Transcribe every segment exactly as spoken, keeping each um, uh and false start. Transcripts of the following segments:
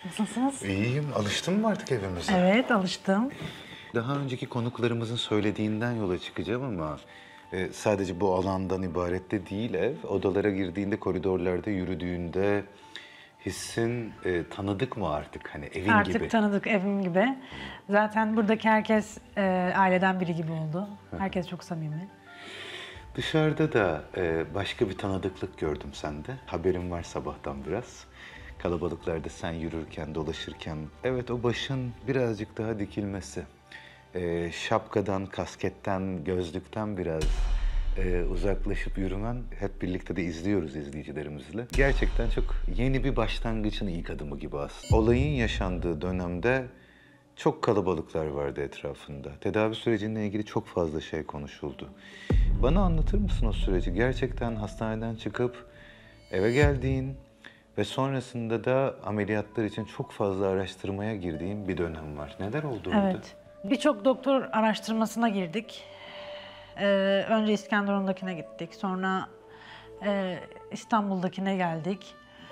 Nasılsınız? İyiyim. Alıştın mı artık evimize? Evet, alıştım. Daha önceki konuklarımızın söylediğinden yola çıkacağım ama e, sadece bu alandan ibaret de değil ev. Odalara girdiğinde, koridorlarda yürüdüğünde hissin e, tanıdık mı artık? Hani evin Artık gibi. tanıdık, evim gibi. Zaten buradaki herkes e, aileden biri gibi oldu. Herkes çok samimi. Dışarıda da e, başka bir tanıdıklık gördüm sende. Haberim var sabahtan biraz. Kalabalıklarda sen yürürken, dolaşırken, evet o başın birazcık daha dikilmesi. E, şapkadan, kasketten, gözlükten biraz e, uzaklaşıp yürümen, hep birlikte de izliyoruz izleyicilerimizle. Gerçekten çok yeni bir başlangıcın ilk adımı gibi aslında. Olayın yaşandığı dönemde çok kalabalıklar vardı etrafında. Tedavi sürecinle ilgili çok fazla şey konuşuldu. Bana anlatır mısın o süreci? Gerçekten hastaneden çıkıp eve geldiğin ve sonrasında da ameliyatlar için çok fazla araştırmaya girdiğin bir dönem var. Neler oldu orada? Evet. Birçok doktor araştırmasına girdik. Ee, önce İskenderun'dakine gittik. Sonra e, İstanbul'dakine geldik.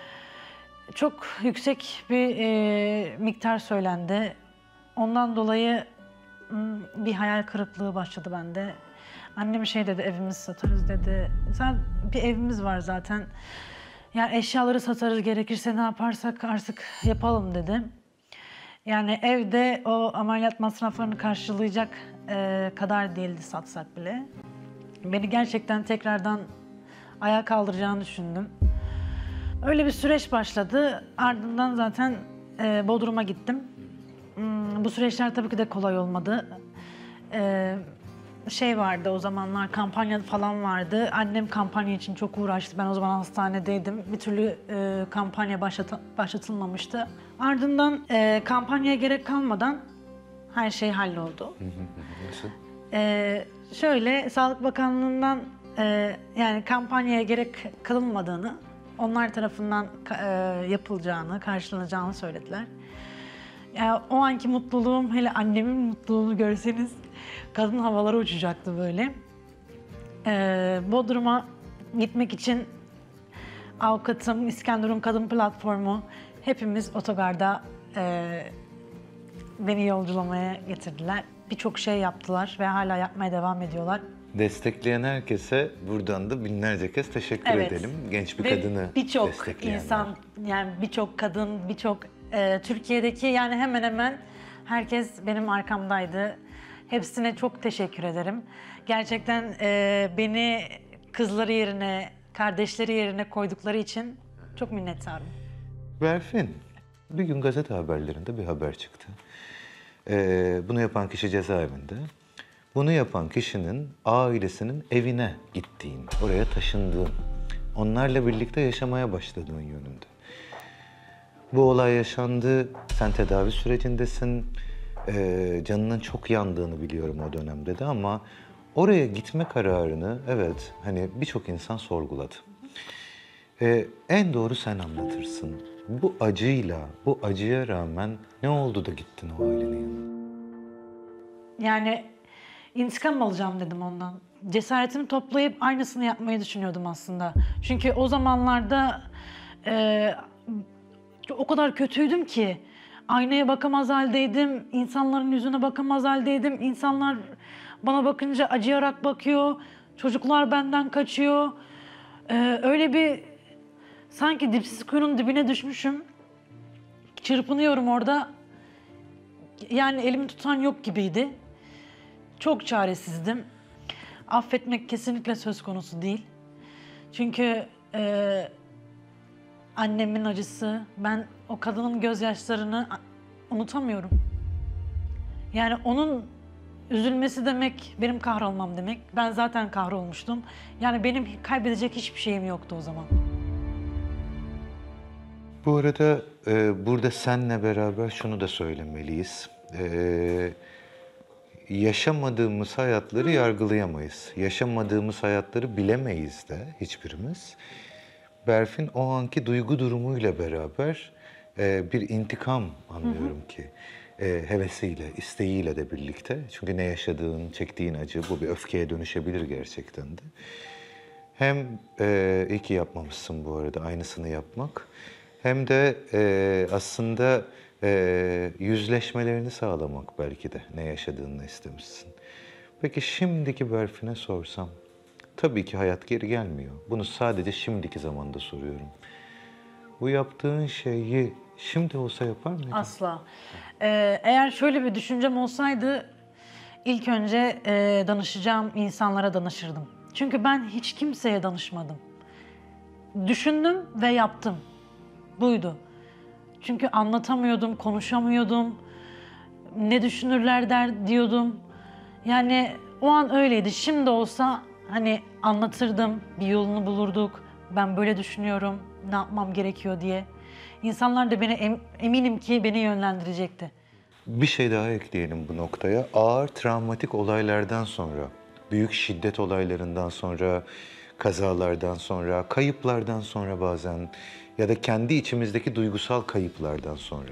Çok yüksek bir e, miktar söylendi. Ondan dolayı m, bir hayal kırıklığı başladı bende. Annem şey dedi, evimizi satarız dedi. Sen bir evimiz var zaten. Yani eşyaları satarız, gerekirse ne yaparsak artık yapalım dedi. Yani evde o ameliyat masraflarını karşılayacak e, kadar değildi satsak bile. Beni gerçekten tekrardan ayağa kaldıracağını düşündüm. Öyle bir süreç başladı. Ardından zaten e, Bodrum'a gittim. Hmm, bu süreçler tabii ki de kolay olmadı. E, şey vardı o zamanlar, kampanya falan vardı. Annem kampanya için çok uğraştı. Ben o zaman hastanedeydim. Bir türlü e, kampanya başlat başlatılmamıştı. Ardından e, kampanyaya gerek kalmadan her şey halloldu. Nasıl? E, şöyle, Sağlık Bakanlığı'ndan e, yani kampanyaya gerek kılınmadığını, onlar tarafından e, yapılacağını, karşılanacağını söylediler. Yani o anki mutluluğum, hele annemin mutluluğunu görseniz, kadın havalara uçacaktı böyle. Ee, Bodrum'a gitmek için avukatım, İskenderun Kadın Platformu, hepimiz otogarda e, beni yolculamaya getirdiler. Birçok şey yaptılar ve hala yapmaya devam ediyorlar. Destekleyen herkese buradan da binlerce kez teşekkür Evet. edelim. Genç bir Ve kadını birçok destekleyenler. insan, yani birçok kadın, birçok e, Türkiye'deki yani hemen hemen herkes benim arkamdaydı. Hepsine çok teşekkür ederim. Gerçekten e, beni kızları yerine, kardeşleri yerine koydukları için çok minnettarım. Berfin, bir gün gazete haberlerinde bir haber çıktı. Ee, bunu yapan kişi cezaevinde. Bunu yapan kişinin ailesinin evine gittiğin, oraya taşındığın, onlarla birlikte yaşamaya başladığın yönünde. Bu olay yaşandı, sen tedavi sürecindesin, ee, canının çok yandığını biliyorum o dönemde de ama oraya gitme kararını, evet, hani birçok insan sorguladı. Ee, en doğru sen anlatırsın. Bu acıyla, bu acıya rağmen ne oldu da gittin o ailenin yanına? Yani intikam alacağım dedim ondan. Cesaretimi toplayıp aynısını yapmayı düşünüyordum aslında. Çünkü o zamanlarda e, o kadar kötüydüm ki aynaya bakamaz haldeydim, insanların yüzüne bakamaz haldeydim. İnsanlar bana bakınca acıyarak bakıyor, çocuklar benden kaçıyor. E, öyle bir sanki dipsiz kuyunun dibine düşmüşüm. Çırpınıyorum orada. Yani elimi tutan yok gibiydi. Çok çaresizdim. Affetmek kesinlikle söz konusu değil. Çünkü e, annemin acısı, ben o kadının gözyaşlarını unutamıyorum. Yani onun üzülmesi demek, benim kahrolmam demek. Ben zaten kahrolmuştum. Yani benim kaybedecek hiçbir şeyim yoktu o zaman. Bu arada e, burada seninle beraber şunu da söylemeliyiz. E, yaşamadığımız hayatları yargılayamayız. Yaşamadığımız hayatları bilemeyiz de hiçbirimiz. Berfin o anki duygu durumuyla beraber e, bir intikam anlıyorum hı hı. ki. E, hevesiyle, isteğiyle de birlikte. Çünkü ne yaşadığın, çektiğin acı bu bir öfkeye dönüşebilir gerçekten de. Hem e, iyi ki yapmamışsın bu arada aynısını yapmak. Hem de e, aslında e, yüzleşmelerini sağlamak belki de ne yaşadığını istemişsin. Peki şimdiki Berfin'e sorsam, tabii ki hayat geri gelmiyor. Bunu sadece şimdiki zamanda soruyorum. Bu yaptığın şeyi şimdi olsa yapar mıydın? Asla. Ee, eğer şöyle bir düşüncem olsaydı ilk önce e, danışacağım insanlara danışırdım. Çünkü ben hiç kimseye danışmadım. Düşündüm ve yaptım. Buydu. Çünkü anlatamıyordum, konuşamıyordum. Ne düşünürler der diyordum. Yani o an öyleydi. Şimdi olsa hani anlatırdım, bir yolunu bulurduk. Ben böyle düşünüyorum, ne yapmam gerekiyor diye. İnsanlar da beni em- eminim ki beni yönlendirecekti. Bir şey daha ekleyelim bu noktaya. Ağır travmatik olaylardan sonra, büyük şiddet olaylarından sonra, kazalardan sonra, kayıplardan sonra bazen ya da kendi içimizdeki duygusal kayıplardan sonra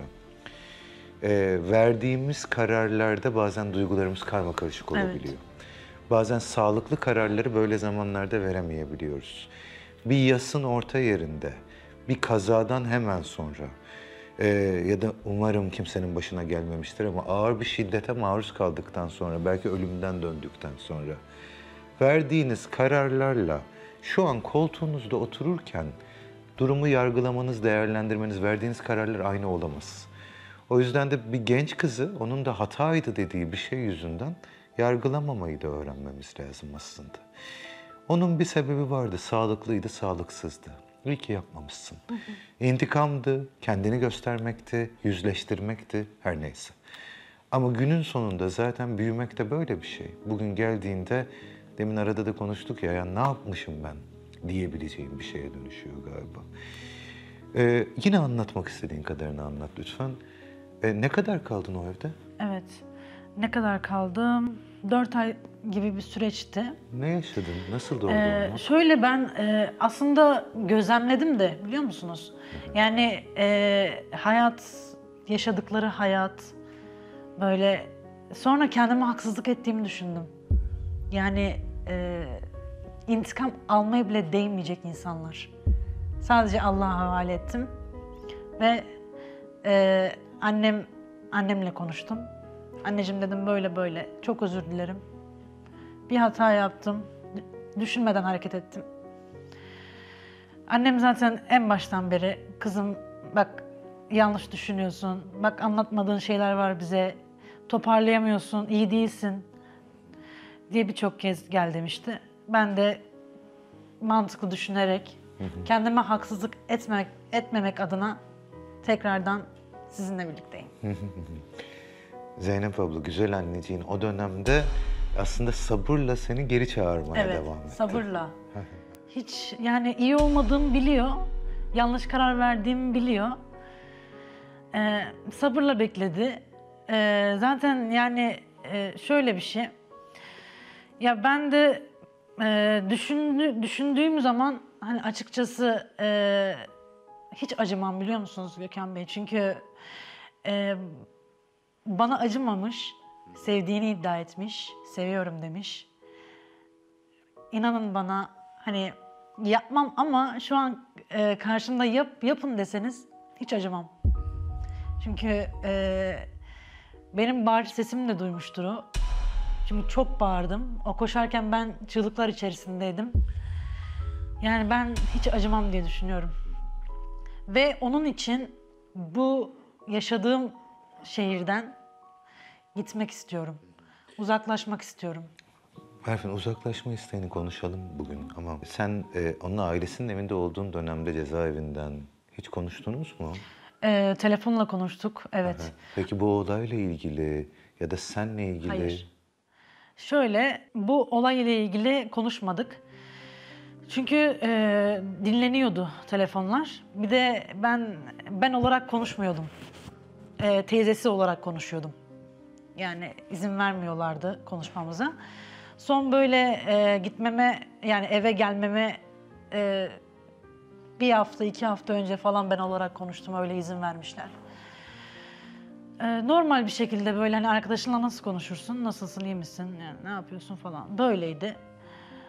e, verdiğimiz kararlarda bazen duygularımız karmakarışık olabiliyor. Bazen sağlıklı kararları böyle zamanlarda veremeyebiliyoruz. Bir yasın orta yerinde, bir kazadan hemen sonra e, ya da umarım kimsenin başına gelmemiştir ama ağır bir şiddete maruz kaldıktan sonra, belki ölümden döndükten sonra verdiğiniz kararlarla şu an koltuğunuzda otururken durumu yargılamanız, değerlendirmeniz, verdiğiniz kararlar aynı olamaz. O yüzden de bir genç kızı onun da hataydı dediği bir şey yüzünden yargılamamayı da öğrenmemiz lazım aslında. Onun bir sebebi vardı, sağlıklıydı, sağlıksızdı. İyi ki yapmamışsın. Hı hı. İntikamdı, kendini göstermekti, yüzleştirmekti, her neyse. Ama günün sonunda zaten büyümek de böyle bir şey. Bugün geldiğinde, demin arada da konuştuk ya, ya ne yapmışım ben diyebileceğim bir şeye dönüşüyor galiba. Ee, yine anlatmak istediğin kadarını anlat lütfen. Ee, ne kadar kaldın o evde? Evet. Ne kadar kaldım? Dört ay gibi bir süreçti. Ne yaşadın? Nasıl oldu Ee, olmak? şöyle ben e, aslında gözlemledim de biliyor musunuz? Yani e, hayat, yaşadıkları hayat böyle sonra kendime haksızlık ettiğimi düşündüm. Yani e, intikam almaya bile değmeyecek insanlar. Sadece Allah'a havale ettim ve e, annem annemle konuştum. Anneciğim dedim böyle böyle çok özür dilerim. Bir hata yaptım. Düşünmeden hareket ettim. Annem zaten en baştan beri kızım bak yanlış düşünüyorsun. Bak anlatmadığın şeyler var bize. Toparlayamıyorsun, iyi değilsin diye birçok kez gel demişti. Ben de mantıklı düşünerek kendime haksızlık etmek etmemek adına tekrardan sizinle birlikteyim. Zeynep abla, güzel anneciğin o dönemde aslında sabırla seni geri çağırmaya Evet, devam etti. sabırla. Hiç yani iyi olmadığımı biliyor, yanlış karar verdiğimi biliyor. Ee, sabırla bekledi. Ee, zaten yani e, şöyle bir şey. Ya ben de e, düşündü, düşündüğüm zaman hani açıkçası e, hiç acımam biliyor musunuz Gökhan Bey? Çünkü e, bana acımamış, sevdiğini iddia etmiş, seviyorum demiş. İnanın bana hani yapmam ama şu an e, karşımda yap yapın deseniz hiç acımam. Çünkü e, benim bağırış sesimi de duymuştur o. Çünkü çok bağırdım. O koşarken ben çığlıklar içerisindeydim. Yani ben hiç acımam diye düşünüyorum. Ve onun için bu yaşadığım şehirden gitmek istiyorum. Uzaklaşmak istiyorum. Berfin, uzaklaşma isteğini konuşalım bugün ama sen e, onun ailesinin evinde olduğun dönemde cezaevinden hiç konuştunuz mu? Ee, telefonla konuştuk, evet. Aha. Peki bu olayla ilgili ya da senle ilgili? Hayır. Şöyle, bu olay ile ilgili konuşmadık. Çünkü e, dinleniyordu telefonlar. Bir de ben ben olarak konuşmuyordum. E, teyzesi olarak konuşuyordum. Yani izin vermiyorlardı konuşmamıza. Son böyle e, gitmeme, yani eve gelmeme e, bir hafta, iki hafta önce falan ben olarak konuştum. Öyle izin vermişler. E, normal bir şekilde böyle hani arkadaşınla nasıl konuşursun, nasılsın, iyi misin, yani ne yapıyorsun falan. Böyleydi.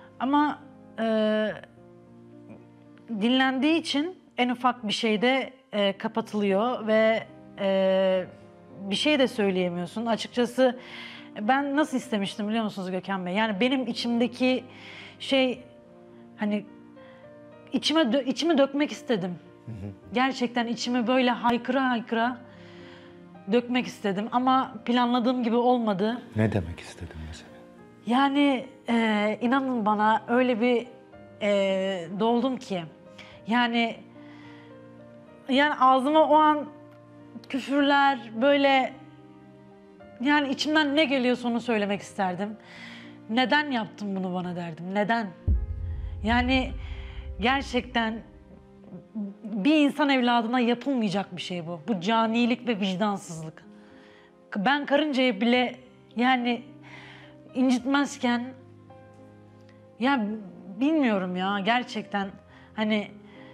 Ama e, dinlendiği için en ufak bir şeyde e, kapatılıyor ve e, bir şey de söyleyemiyorsun. Açıkçası ben nasıl istemiştim biliyor musunuz Gökhan Bey? Yani benim içimdeki şey hani içime dö- içimi dökmek istedim. Hı hı. Gerçekten içimi böyle haykıra haykıra dökmek istedim ama planladığım gibi olmadı. Ne demek istedim mesela? Yani e, inanın bana öyle bir e, doldum ki yani yani ağzıma o an küfürler böyle yani içimden ne geliyorsa onu söylemek isterdim. Neden yaptın bunu bana derdim. Neden? Yani gerçekten bir insan evladına yapılmayacak bir şey bu. Bu canilik ve vicdansızlık. Ben karıncayı bile yani incitmezken ya bilmiyorum ya gerçekten hani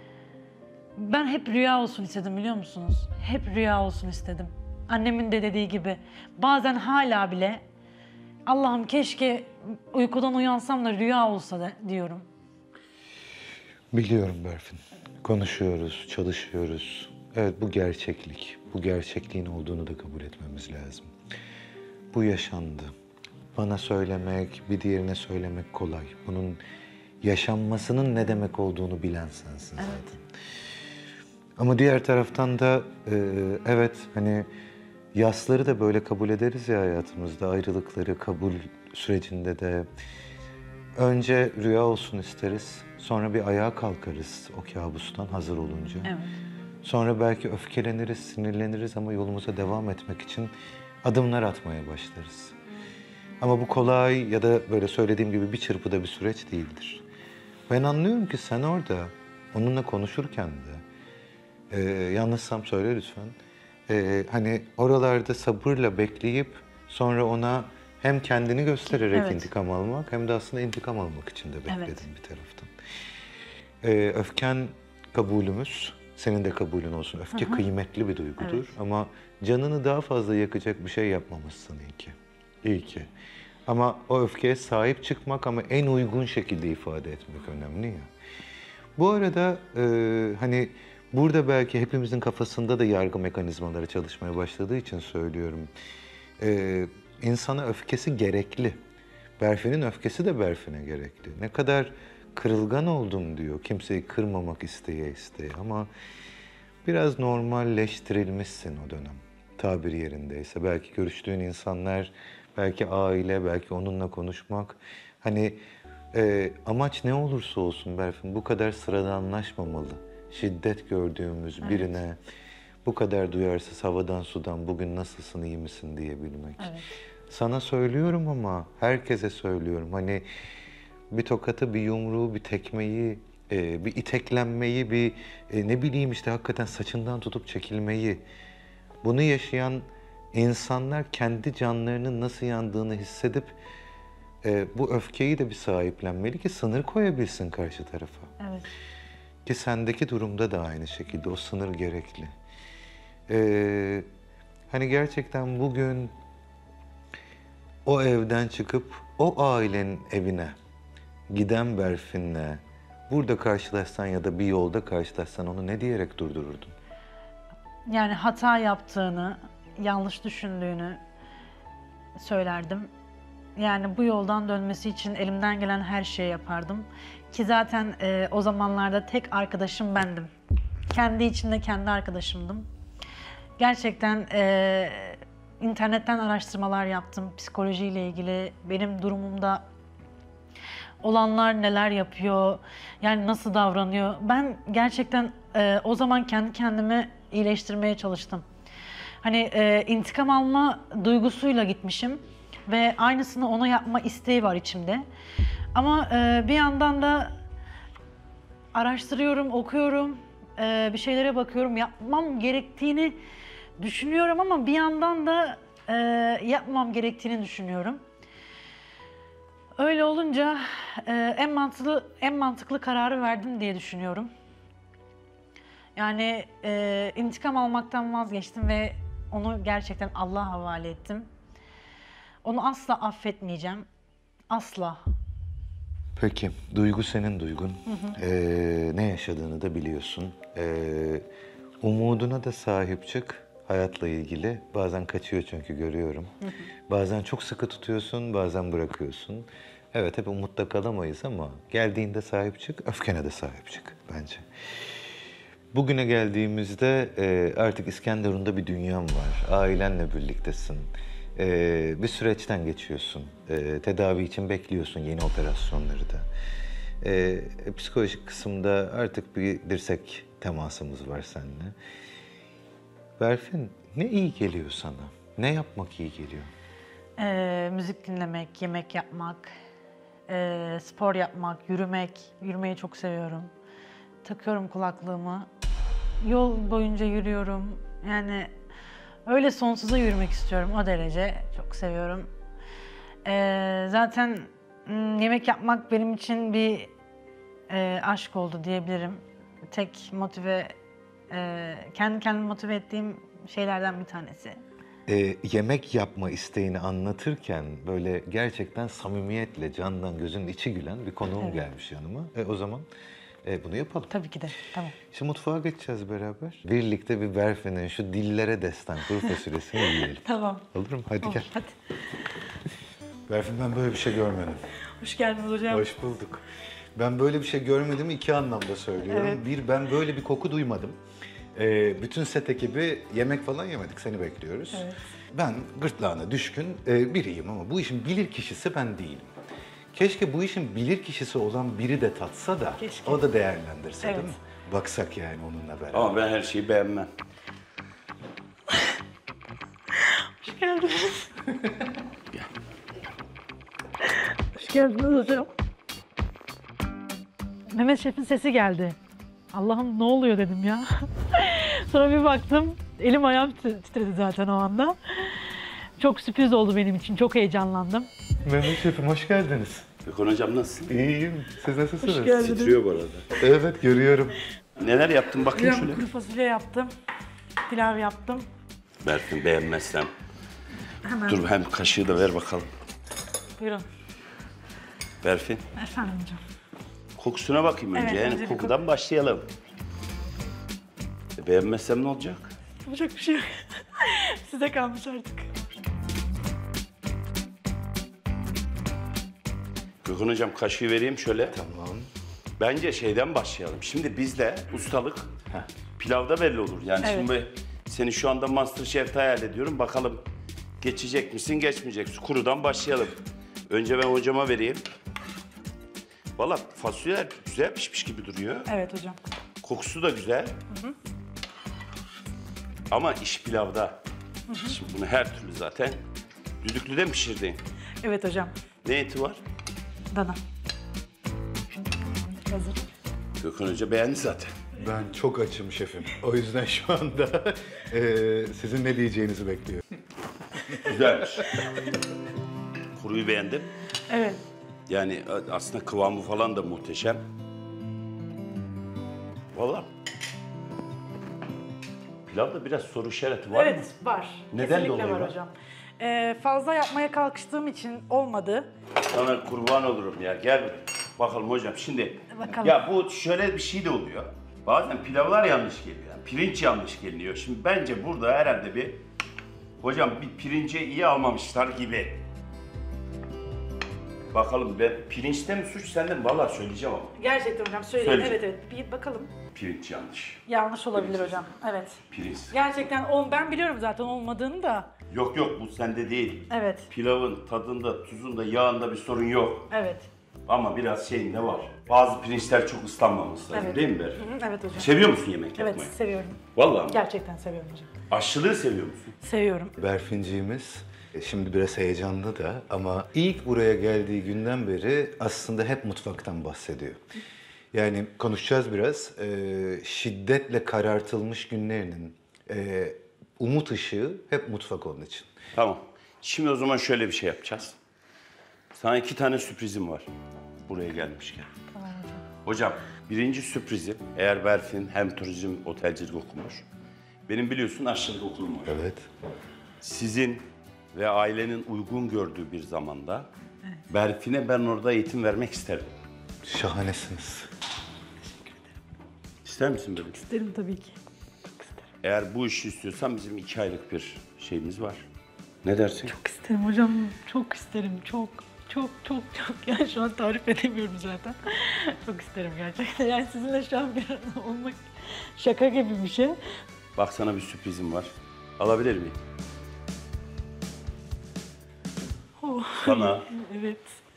ben hep rüya olsun istedim biliyor musunuz? Hep rüya olsun istedim. Annemin de dediği gibi bazen hala bile Allah'ım keşke uykudan uyansam da rüya olsa da diyorum. Biliyorum Berfin. Konuşuyoruz, çalışıyoruz. Evet bu gerçeklik. Bu gerçekliğin olduğunu da kabul etmemiz lazım. Bu yaşandı. Bana söylemek, bir diğerine söylemek kolay. Bunun yaşanmasının ne demek olduğunu bilen sensin zaten. Evet. Ama diğer taraftan da e, evet hani yasları da böyle kabul ederiz ya hayatımızda. Ayrılıkları kabul sürecinde de önce rüya olsun isteriz. Sonra bir ayağa kalkarız o kabustan hazır olunca. Evet. Sonra belki öfkeleniriz, sinirleniriz ama yolumuza devam etmek için adımlar atmaya başlarız. Ama bu kolay ya da böyle söylediğim gibi bir çırpıda bir süreç değildir. Ben anlıyorum ki sen orada onunla konuşurken de, e, yanlışsam söyle lütfen, e, hani oralarda sabırla bekleyip sonra ona hem kendini göstererek evet. intikam almak hem de aslında intikam almak için de bekledin evet. bir taraftan. E, öfken kabulümüz, senin de kabulün olsun. Öfke Aha. kıymetli bir duygudur evet. ama canını daha fazla yakacak bir şey yapmamışsın iyi ki. İyi ki. Ama o öfkeye sahip çıkmak ama en uygun şekilde ifade etmek önemli ya. Bu arada e, hani burada belki hepimizin kafasında da yargı mekanizmaları çalışmaya başladığı için söylüyorum. E, insana öfkesi gerekli. Berfin'in öfkesi de Berfin'e gerekli. Ne kadar kırılgan oldum diyor. Kimseyi kırmamak isteye isteye ama biraz normalleştirilmişsin o dönem. Tabiri yerindeyse. Belki görüştüğün insanlar, belki aile, belki onunla konuşmak. Hani e, amaç ne olursa olsun Berfin bu kadar sıradanlaşmamalı. Şiddet gördüğümüz evet. birine bu kadar duyarsız havadan sudan bugün nasılsın iyi misin diyebilmek. Evet. Sana söylüyorum ama herkese söylüyorum. Hani bir tokatı, bir yumruğu, bir tekmeyi, e, bir iteklenmeyi, bir e, ne bileyim işte hakikaten saçından tutup çekilmeyi. Bunu yaşayan insanlar kendi canlarının nasıl yandığını hissedip e, bu öfkeyi de bir sahiplenmeli ki sınır koyabilsin karşı tarafa. Evet. Ki sendeki durumda da aynı şekilde o sınır gerekli. E, hani gerçekten bugün o evden çıkıp o ailenin evine giden Berfin'le burada karşılaşsan ya da bir yolda karşılaşsan onu ne diyerek durdururdun? Yani hata yaptığını, yanlış düşündüğünü söylerdim. Yani bu yoldan dönmesi için elimden gelen her şeyi yapardım. Ki zaten e, o zamanlarda tek arkadaşım bendim. Kendi içinde kendi arkadaşımdım. Gerçekten e, internetten araştırmalar yaptım psikolojiyle ilgili. Benim durumumda olanlar neler yapıyor, yani nasıl davranıyor. Ben gerçekten e, o zaman kendi kendimi iyileştirmeye çalıştım. Hani e, intikam alma duygusuyla gitmişim ve aynısını ona yapma isteği var içimde. Ama e, bir yandan da araştırıyorum, okuyorum, e, bir şeylere bakıyorum, yapmam gerektiğini düşünüyorum ama bir yandan da e, yapmam gerektiğini düşünüyorum. Öyle olunca e, en mantıklı en mantıklı kararı verdim diye düşünüyorum. Yani e, intikam almaktan vazgeçtim ve onu gerçekten Allah'a havale ettim. Onu asla affetmeyeceğim. Asla. Peki, duygu senin duygun. Hı hı. Ee, ne yaşadığını da biliyorsun. Ee, Umuduna da sahip çık hayatla ilgili. Bazen kaçıyor çünkü görüyorum. Bazen çok sıkı tutuyorsun, bazen bırakıyorsun. Evet, hep umutta kalamayız ama geldiğinde sahip çık, öfkene de sahip çık bence. Bugüne geldiğimizde e, artık İskenderun'da bir dünyan var. Ailenle birliktesin. E, bir süreçten geçiyorsun. E, tedavi için bekliyorsun yeni operasyonları da. E, psikolojik kısımda artık bir dirsek temasımız var seninle. Berfin, ne iyi geliyor sana? Ne yapmak iyi geliyor? Ee, müzik dinlemek, yemek yapmak, ee, spor yapmak, yürümek. Yürümeyi çok seviyorum. Takıyorum kulaklığımı. Yol boyunca yürüyorum. Yani öyle sonsuza yürümek istiyorum. O derece çok seviyorum. Ee, zaten hmm, yemek yapmak benim için bir e, aşk oldu diyebilirim. Tek motive, e, kendi kendimi motive ettiğim şeylerden bir tanesi. E, yemek yapma isteğini anlatırken böyle gerçekten samimiyetle candan gözünün içi gülen bir konuğum Evet. gelmiş yanıma. E, o zaman e, bunu yapalım. Tabii ki de, tamam. Şimdi mutfağa geçeceğiz beraber. Birlikte bir Berfin'in şu dillere destan kuru fasulyesini yiyelim. Tamam. Olur mu? Hadi gel. Hadi. Berfin, ben böyle bir şey görmedim. Hoş geldiniz hocam. Hoş bulduk. Ben böyle bir şey görmedim, iki anlamda söylüyorum. Evet. Bir, ben böyle bir koku duymadım. Ee, bütün set ekibi yemek falan yemedik, seni bekliyoruz. Evet. Ben gırtlağına düşkün e, biriyim ama bu işin bilir kişisi ben değilim. Keşke bu işin bilir kişisi olan biri de tatsa da Keşke. o da değerlendirse, Evet. değil mi? Baksak yani onunla beraber. Ama ben her şeyi beğenmem. Hoş geldiniz. Hoş geldiniz hocam. Mehmet Şef'in sesi geldi. Allah'ım ne oluyor dedim ya. Sonra bir baktım, elim ayağım titredi zaten o anda. Çok sürpriz oldu benim için, çok heyecanlandım. Mehmet Şef'im, hoş geldiniz. Gökhan hocam nasılsın? İyiyim, siz nasılsınız? Hoş geldiniz. Titriyor bu arada. Evet, görüyorum. Neler yaptın bakayım Hocam şöyle. kuru fasulye yaptım, pilav yaptım. Berfin beğenmezsem. Hemen. Dur hem kaşığı da ver bakalım. Buyurun. Berfin, Efendim hocam. kokusuna bakayım önce. Evet, yani önce bir kokudan başlayalım. E, beğenmezsem ne olacak? Yapacak bir şey yok. Size kalmış artık. Gökhan hocam kaşığı vereyim şöyle. Tamam. Bence şeyden başlayalım. Şimdi bizde ustalık Heh. pilavda belli olur. Yani Evet. şimdi seni şu anda MasterChef'te hayal ediyorum. Bakalım geçecek misin, geçmeyecek misin? Kurudan başlayalım. Önce ben hocama vereyim. Valla fasulyeler güzel pişmiş gibi duruyor. Evet hocam. Kokusu da güzel. Ama iş pilavda. Şimdi bunu her türlü zaten düdüklüde mi pişirdin? Evet hocam. Ne eti var? Dana. Hazır. Gökhan Hoca beğendi zaten. Ben çok açım şefim. O yüzden şu anda eee, sizin ne diyeceğinizi bekliyorum. Güzelmiş. Kuruyu beğendim. Evet. Yani aslında kıvamı falan da muhteşem. Valla. Pilavda biraz soru işareti var mı? Evet var. Neden Kesinlikle dolayı var var? hocam. Ee, fazla yapmaya kalkıştığım için olmadı. Sana kurban olurum ya. Gel bakalım hocam. Şimdi Bakalım. ya bu şöyle bir şey de oluyor. Bazen pilavlar yanlış geliyor. Yani pirinç yanlış geliyor. Şimdi bence burada herhalde bir hocam bir pirinci iyi almamışlar gibi. Bakalım ben pirinçte mi suç sende mi? Vallahi söyleyeceğim ama. Gerçekten hocam söyleyeyim. Söyleyeceğim. Evet evet. Bir bakalım. Pirinç yanlış. Yanlış olabilir hocam. Evet. Pirinç. Gerçekten ol, ben biliyorum zaten olmadığını da. Yok yok bu sende değil. Evet. Pilavın tadında, tuzunda, yağında bir sorun yok. Evet. Ama biraz şeyinde var. Bazı pirinçler çok ıslanmamış lazım Evet. değil mi Berfin? Hı hı, evet hocam. Seviyor musun yemek Evet yapmayı? seviyorum. Vallahi mi? Gerçekten seviyorum hocam. Aşçılığı seviyor musun? Seviyorum. Berfinciğimiz e, şimdi biraz heyecanlı da ama ilk buraya geldiği günden beri aslında hep mutfaktan bahsediyor. Yani konuşacağız biraz. Ee, şiddetle karartılmış günlerinin e, umut ışığı hep mutfak onun için. Tamam. Şimdi o zaman şöyle bir şey yapacağız. Sana iki tane sürprizim var. Buraya gelmişken. Tamam hocam. Hocam birinci sürprizim eğer Berfin hem turizm otelcilik okumuş. Benim biliyorsun aşçılık okulum var. Evet. Sizin ve ailenin uygun gördüğü bir zamanda Berfin'e ben orada eğitim vermek isterim. Şahanesiniz. İster misin böyle? İsterim tabii ki. Eğer bu işi istiyorsan bizim iki aylık bir şeyimiz var. Ne dersin? Çok isterim hocam, çok isterim, çok. Çok çok çok, yani şu an tarif edemiyorum zaten. Çok isterim gerçekten. Yani sizinle şu an bir arada olmak şaka gibi bir şey. Bak sana bir sürprizim var. Alabilir miyim? Oh. Sana Evet.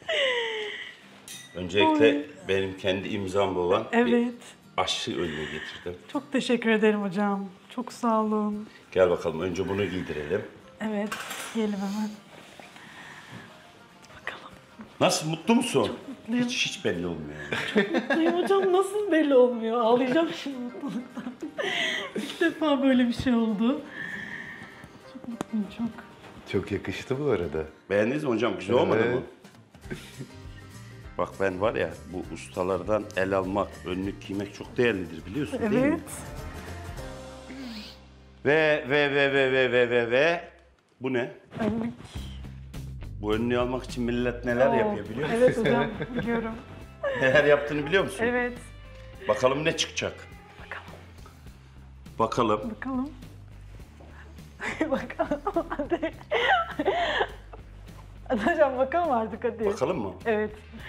öncelikle benim kendi imzam olan bir Evet. aşçı önlüğü getirdim. Çok teşekkür ederim hocam. Çok sağ olun. Gel bakalım önce bunu giydirelim. Evet, yiyelim hemen. Bakalım. Nasıl, mutlu musun? mutluyum. Hiç hiç belli olmuyor. Mutluyum hocam, nasıl belli olmuyor? Ağlayacağım şimdi mutluluktan. İlk defa böyle bir şey oldu. Çok mutluyum, çok. Çok yakıştı bu arada. Beğendiniz mi hocam? Güzel olmadı Evet. mı? Bak ben var ya, bu ustalardan el almak, önlük giymek çok değerlidir biliyorsun değil mi? Evet. Ve ve ve ve ve ve ve ve bu ne? Önlük. Bu önlüğü almak için millet neler Oo, yapıyor biliyor musun? Evet hocam, biliyorum. Neler yaptığını biliyor musun? Evet. Bakalım ne çıkacak? Bakalım. Bakalım. Bakalım. Bakalım hadi. Hadi hocam bakalım artık hadi. Bakalım mı? Evet.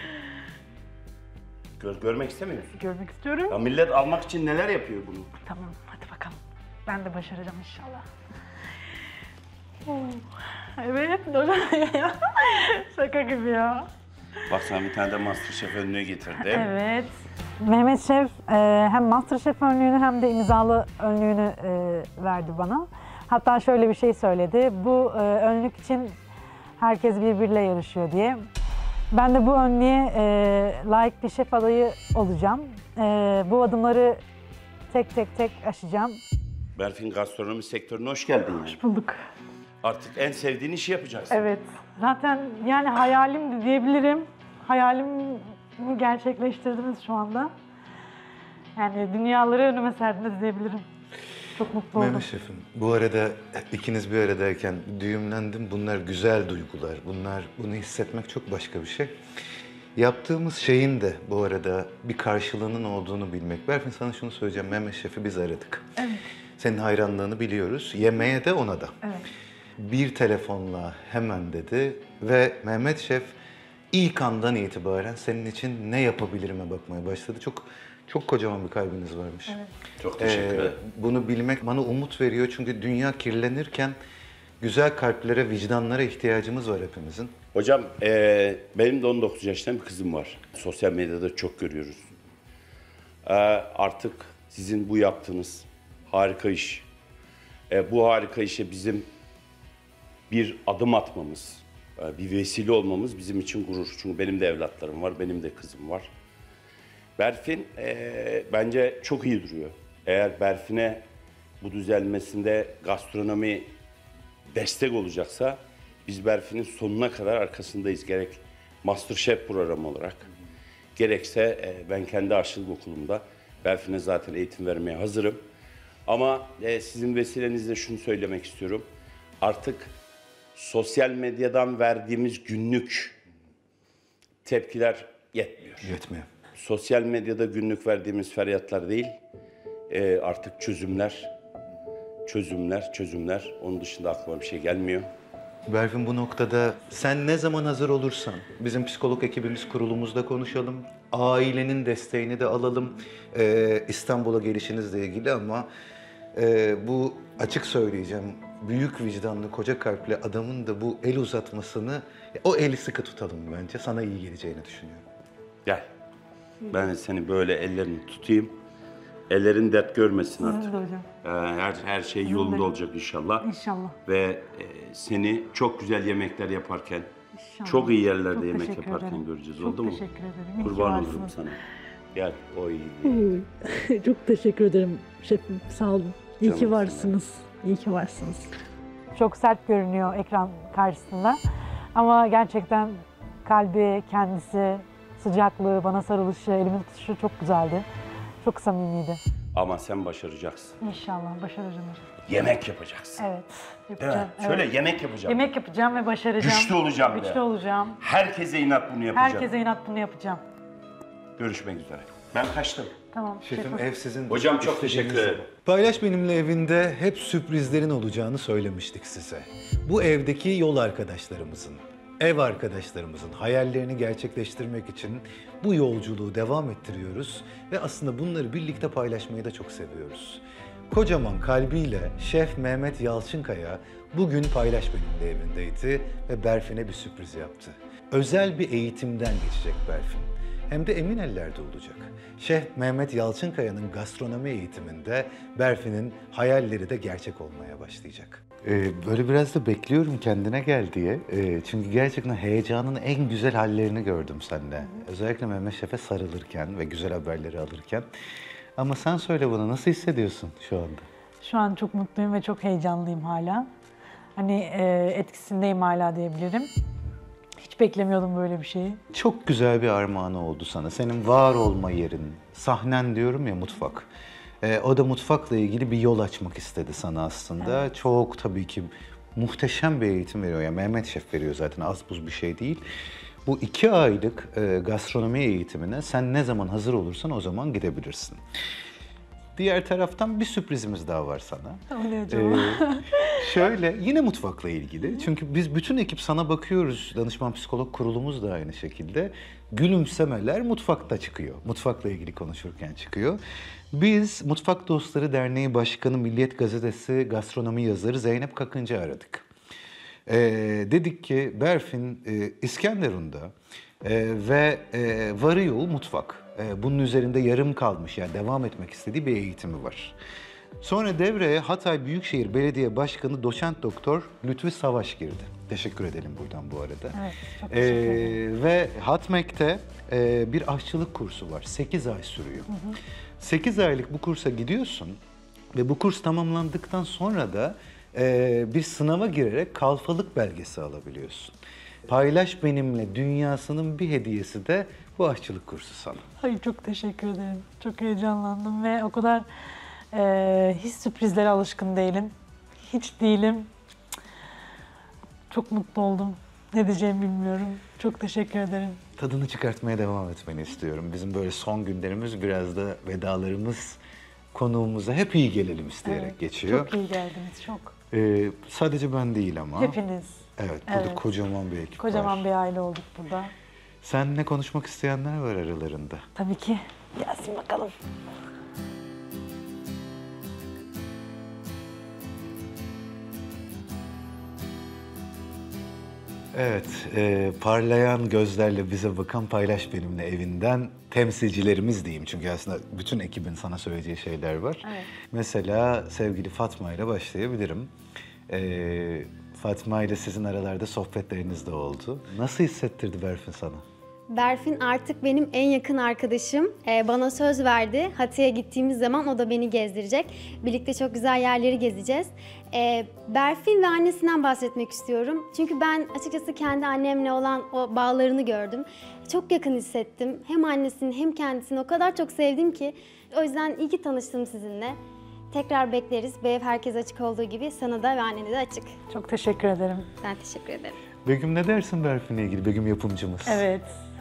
Gör, görmek istemiyor musun? Görmek istiyorum. Ya millet almak için neler yapıyor bunu? Tamam hadi bakalım. Ben de başaracağım inşallah. Oo, evet hocam ya. Şaka gibi ya. Bak sana bir tane de Masterchef önlüğü getirdim. Evet. Mehmet Şef e, hem Masterchef önlüğünü hem de imzalı önlüğünü e, verdi bana. Hatta şöyle bir şey söyledi. Bu e, önlük için herkes birbiriyle yarışıyor diye. Ben de bu önlüğe e, layık bir şef adayı olacağım. E, bu adımları tek tek tek aşacağım. Berfin gastronomi sektörüne hoş geldin. Yani. Hoş bulduk. Artık en sevdiğin işi yapacaksın. Evet. Zaten yani hayalimdi diyebilirim. Hayalimi gerçekleştirdiniz şu anda. Yani dünyaları önüme serdiniz diyebilirim. Çok mutlu oldum. Mehmet Şef'im, bu arada ikiniz bir aradayken düğümlendim. Bunlar güzel duygular. Bunlar, bunu hissetmek çok başka bir şey. Yaptığımız şeyin de bu arada bir karşılığının olduğunu bilmek. Berfin sana şunu söyleyeceğim. Mehmet Şef'i biz aradık. Evet. Senin hayranlığını biliyoruz. Yemeğe de ona da. Evet. Bir telefonla hemen dedi ve Mehmet Şef ilk andan itibaren senin için ne yapabilirime bakmaya başladı. Çok çok kocaman bir kalbiniz varmış. Evet. Çok teşekkür Ee, ederim. bunu bilmek bana umut veriyor çünkü dünya kirlenirken güzel kalplere, vicdanlara ihtiyacımız var hepimizin. Hocam eee, benim de on dokuz yaşında bir kızım var. Sosyal medyada çok görüyoruz. Eee, artık sizin bu yaptığınız harika iş, e, bu harika işe bizim bir adım atmamız, e, bir vesile olmamız bizim için gurur. Çünkü benim de evlatlarım var, benim de kızım var. Berfin e, bence çok iyi duruyor. Eğer Berfin'e bu düzelmesinde gastronomi destek olacaksa biz Berfin'in sonuna kadar arkasındayız. Gerek Masterchef programı olarak, gerekse e, ben kendi aşçılık okulumda Berfin'e zaten eğitim vermeye hazırım. Ama e, sizin vesilenizle şunu söylemek istiyorum. Artık sosyal medyadan verdiğimiz günlük tepkiler yetmiyor. Yetmiyor. Sosyal medyada günlük verdiğimiz feryatlar değil, e, artık çözümler, çözümler, çözümler. Onun dışında aklıma bir şey gelmiyor. Berfin bu noktada sen ne zaman hazır olursan bizim psikolog ekibimiz kurulumuzda konuşalım. Ailenin desteğini de alalım. Ee, İstanbul'a gelişinizle ilgili ama e, bu açık söyleyeceğim. Büyük vicdanlı, koca kalpli adamın da bu el uzatmasını, o eli sıkı tutalım bence. Sana iyi geleceğini düşünüyorum. Gel. Ben seni böyle ellerini tutayım. Ellerin dert görmesin Sizin artık. de hocam. Ee, her her şey yolunda olacak inşallah. İnşallah. Ve e, seni çok güzel yemekler yaparken, İnşallah. çok iyi yerlerde Çok yemek teşekkür yaparken ederim. göreceğiz. Çok Oldu mu? teşekkür ederim. İyi ki Kurban varsınız. olurum sana. Gel, o iyi. Çok teşekkür ederim şefim. Sağ olun. İyi Canım ki varsınız. İyi ki varsınız. Çok sert görünüyor ekran karşısında. Ama gerçekten kalbi, kendisi, sıcaklığı, bana sarılışı, elimi tutuşu çok güzeldi. Çok samimiydi. Ama sen başaracaksın. İnşallah başaracağım hocam. Yemek yapacaksın. Evet, Değil yapacağım. mi? Söyle, Evet. yemek yapacağım. Yemek yapacağım ve başaracağım. Güçlü olacağım Güçlü de. olacağım. Herkese inat bunu yapacağım. Herkese inat bunu yapacağım. Görüşmek üzere. Ben kaçtım. Tamam. Şefim şefim. ev sizin. Hocam çok İstediğiniz teşekkür ederim. zaman. Paylaş Benimle evinde hep sürprizlerin olacağını söylemiştik size. Bu evdeki yol arkadaşlarımızın, ev arkadaşlarımızın hayallerini gerçekleştirmek için bu yolculuğu devam ettiriyoruz ve aslında bunları birlikte paylaşmayı da çok seviyoruz. Kocaman kalbiyle Şef Mehmet Yalçınkaya bugün Paylaş Benimle evindeydi ve Berfin'e bir sürpriz yaptı. Özel bir eğitimden geçecek Berfin. Hem de emin ellerde olacak. Şef Mehmet Yalçınkaya'nın gastronomi eğitiminde Berfin'in hayalleri de gerçek olmaya başlayacak. Ee, böyle biraz da bekliyorum kendine gel diye. Ee, çünkü gerçekten heyecanın en güzel hallerini gördüm sende. Özellikle Mehmet Şef'e sarılırken ve güzel haberleri alırken. Ama sen söyle bana, nasıl hissediyorsun şu anda? Şu an çok mutluyum ve çok heyecanlıyım hala. Hani e, etkisindeyim hala diyebilirim. Hiç beklemiyordum böyle bir şeyi. Çok güzel bir armağanı oldu sana. Senin var olma yerin, sahnen diyorum ya, mutfak. Ee, o da mutfakla ilgili bir yol açmak istedi sana aslında. Evet. Çok tabii ki muhteşem bir eğitim veriyor. Yani Mehmet Şef veriyor zaten, az buz bir şey değil. Bu iki aylık e, gastronomi eğitimine sen ne zaman hazır olursan o zaman gidebilirsin. Diğer taraftan bir sürprizimiz daha var sana. Öyle acaba. Ee, şöyle, yine mutfakla ilgili. Çünkü biz bütün ekip sana bakıyoruz. Danışman psikolog kurulumuz da aynı şekilde. Gülümsemeler mutfakta çıkıyor. Mutfakla ilgili konuşurken çıkıyor. Biz Mutfak Dostları Derneği Başkanı, Milliyet Gazetesi gastronomi yazarı Zeynep Kakıncı aradık. Ee, dedik ki Berfin e, İskenderun'da e, ve e, varı yol mutfak. E, bunun üzerinde yarım kalmış, yani devam etmek istediği bir eğitimi var. Sonra devreye Hatay Büyükşehir Belediye Başkanı Doçent Doktor Lütfi Savaş girdi. Teşekkür edelim buradan bu arada. Evet, çok teşekkür ederim. Ee, ve Hatmek'te e, bir aşçılık kursu var. sekiz ay sürüyor. Hı hı. sekiz aylık bu kursa gidiyorsun ve bu kurs tamamlandıktan sonra da e, bir sınava girerek kalfalık belgesi alabiliyorsun. Paylaş Benimle dünyasının bir hediyesi de bu aşçılık kursu sana. Ay çok teşekkür ederim. Çok heyecanlandım ve o kadar e, hiç sürprizlere alışkın değilim. Hiç değilim. Çok mutlu oldum. Ne diyeceğimi bilmiyorum. Çok teşekkür ederim. Tadını çıkartmaya devam etmeni istiyorum. Bizim böyle son günlerimiz, biraz da vedalarımız konuğumuza hep iyi gelelim isteyerek Evet, geçiyor. Çok iyi geldiniz, çok. Ee, sadece ben değil ama. Hepiniz. Evet, burada Evet. kocaman bir ekip Kocaman var. bir aile olduk burada. Seninle konuşmak isteyenler var aralarında. Tabii ki. Gelsin bakalım. Evet, e, parlayan gözlerle bize bakan Paylaş Benimle evinden temsilcilerimiz diyeyim. Çünkü aslında bütün ekibin sana söyleyeceği şeyler var. Evet. Mesela sevgili Fatma ile başlayabilirim. E, Fatma ile sizin aralarda sohbetleriniz de oldu. Nasıl hissettirdi Berfin sana? Berfin artık benim en yakın arkadaşım. Ee, bana söz verdi. Hatay'a gittiğimiz zaman o da beni gezdirecek. Birlikte çok güzel yerleri gezeceğiz. Ee, Berfin ve annesinden bahsetmek istiyorum. Çünkü ben açıkçası kendi annemle olan o bağlarını gördüm. Çok yakın hissettim. Hem annesini hem kendisini o kadar çok sevdim ki. O yüzden iyi ki tanıştım sizinle. Tekrar bekleriz. Bu ev herkes açık olduğu gibi sana da ve annene de açık. Çok teşekkür ederim. Ben teşekkür ederim. Begüm, ne dersin Berfin'le ilgili? Begüm yapımcımız. Evet.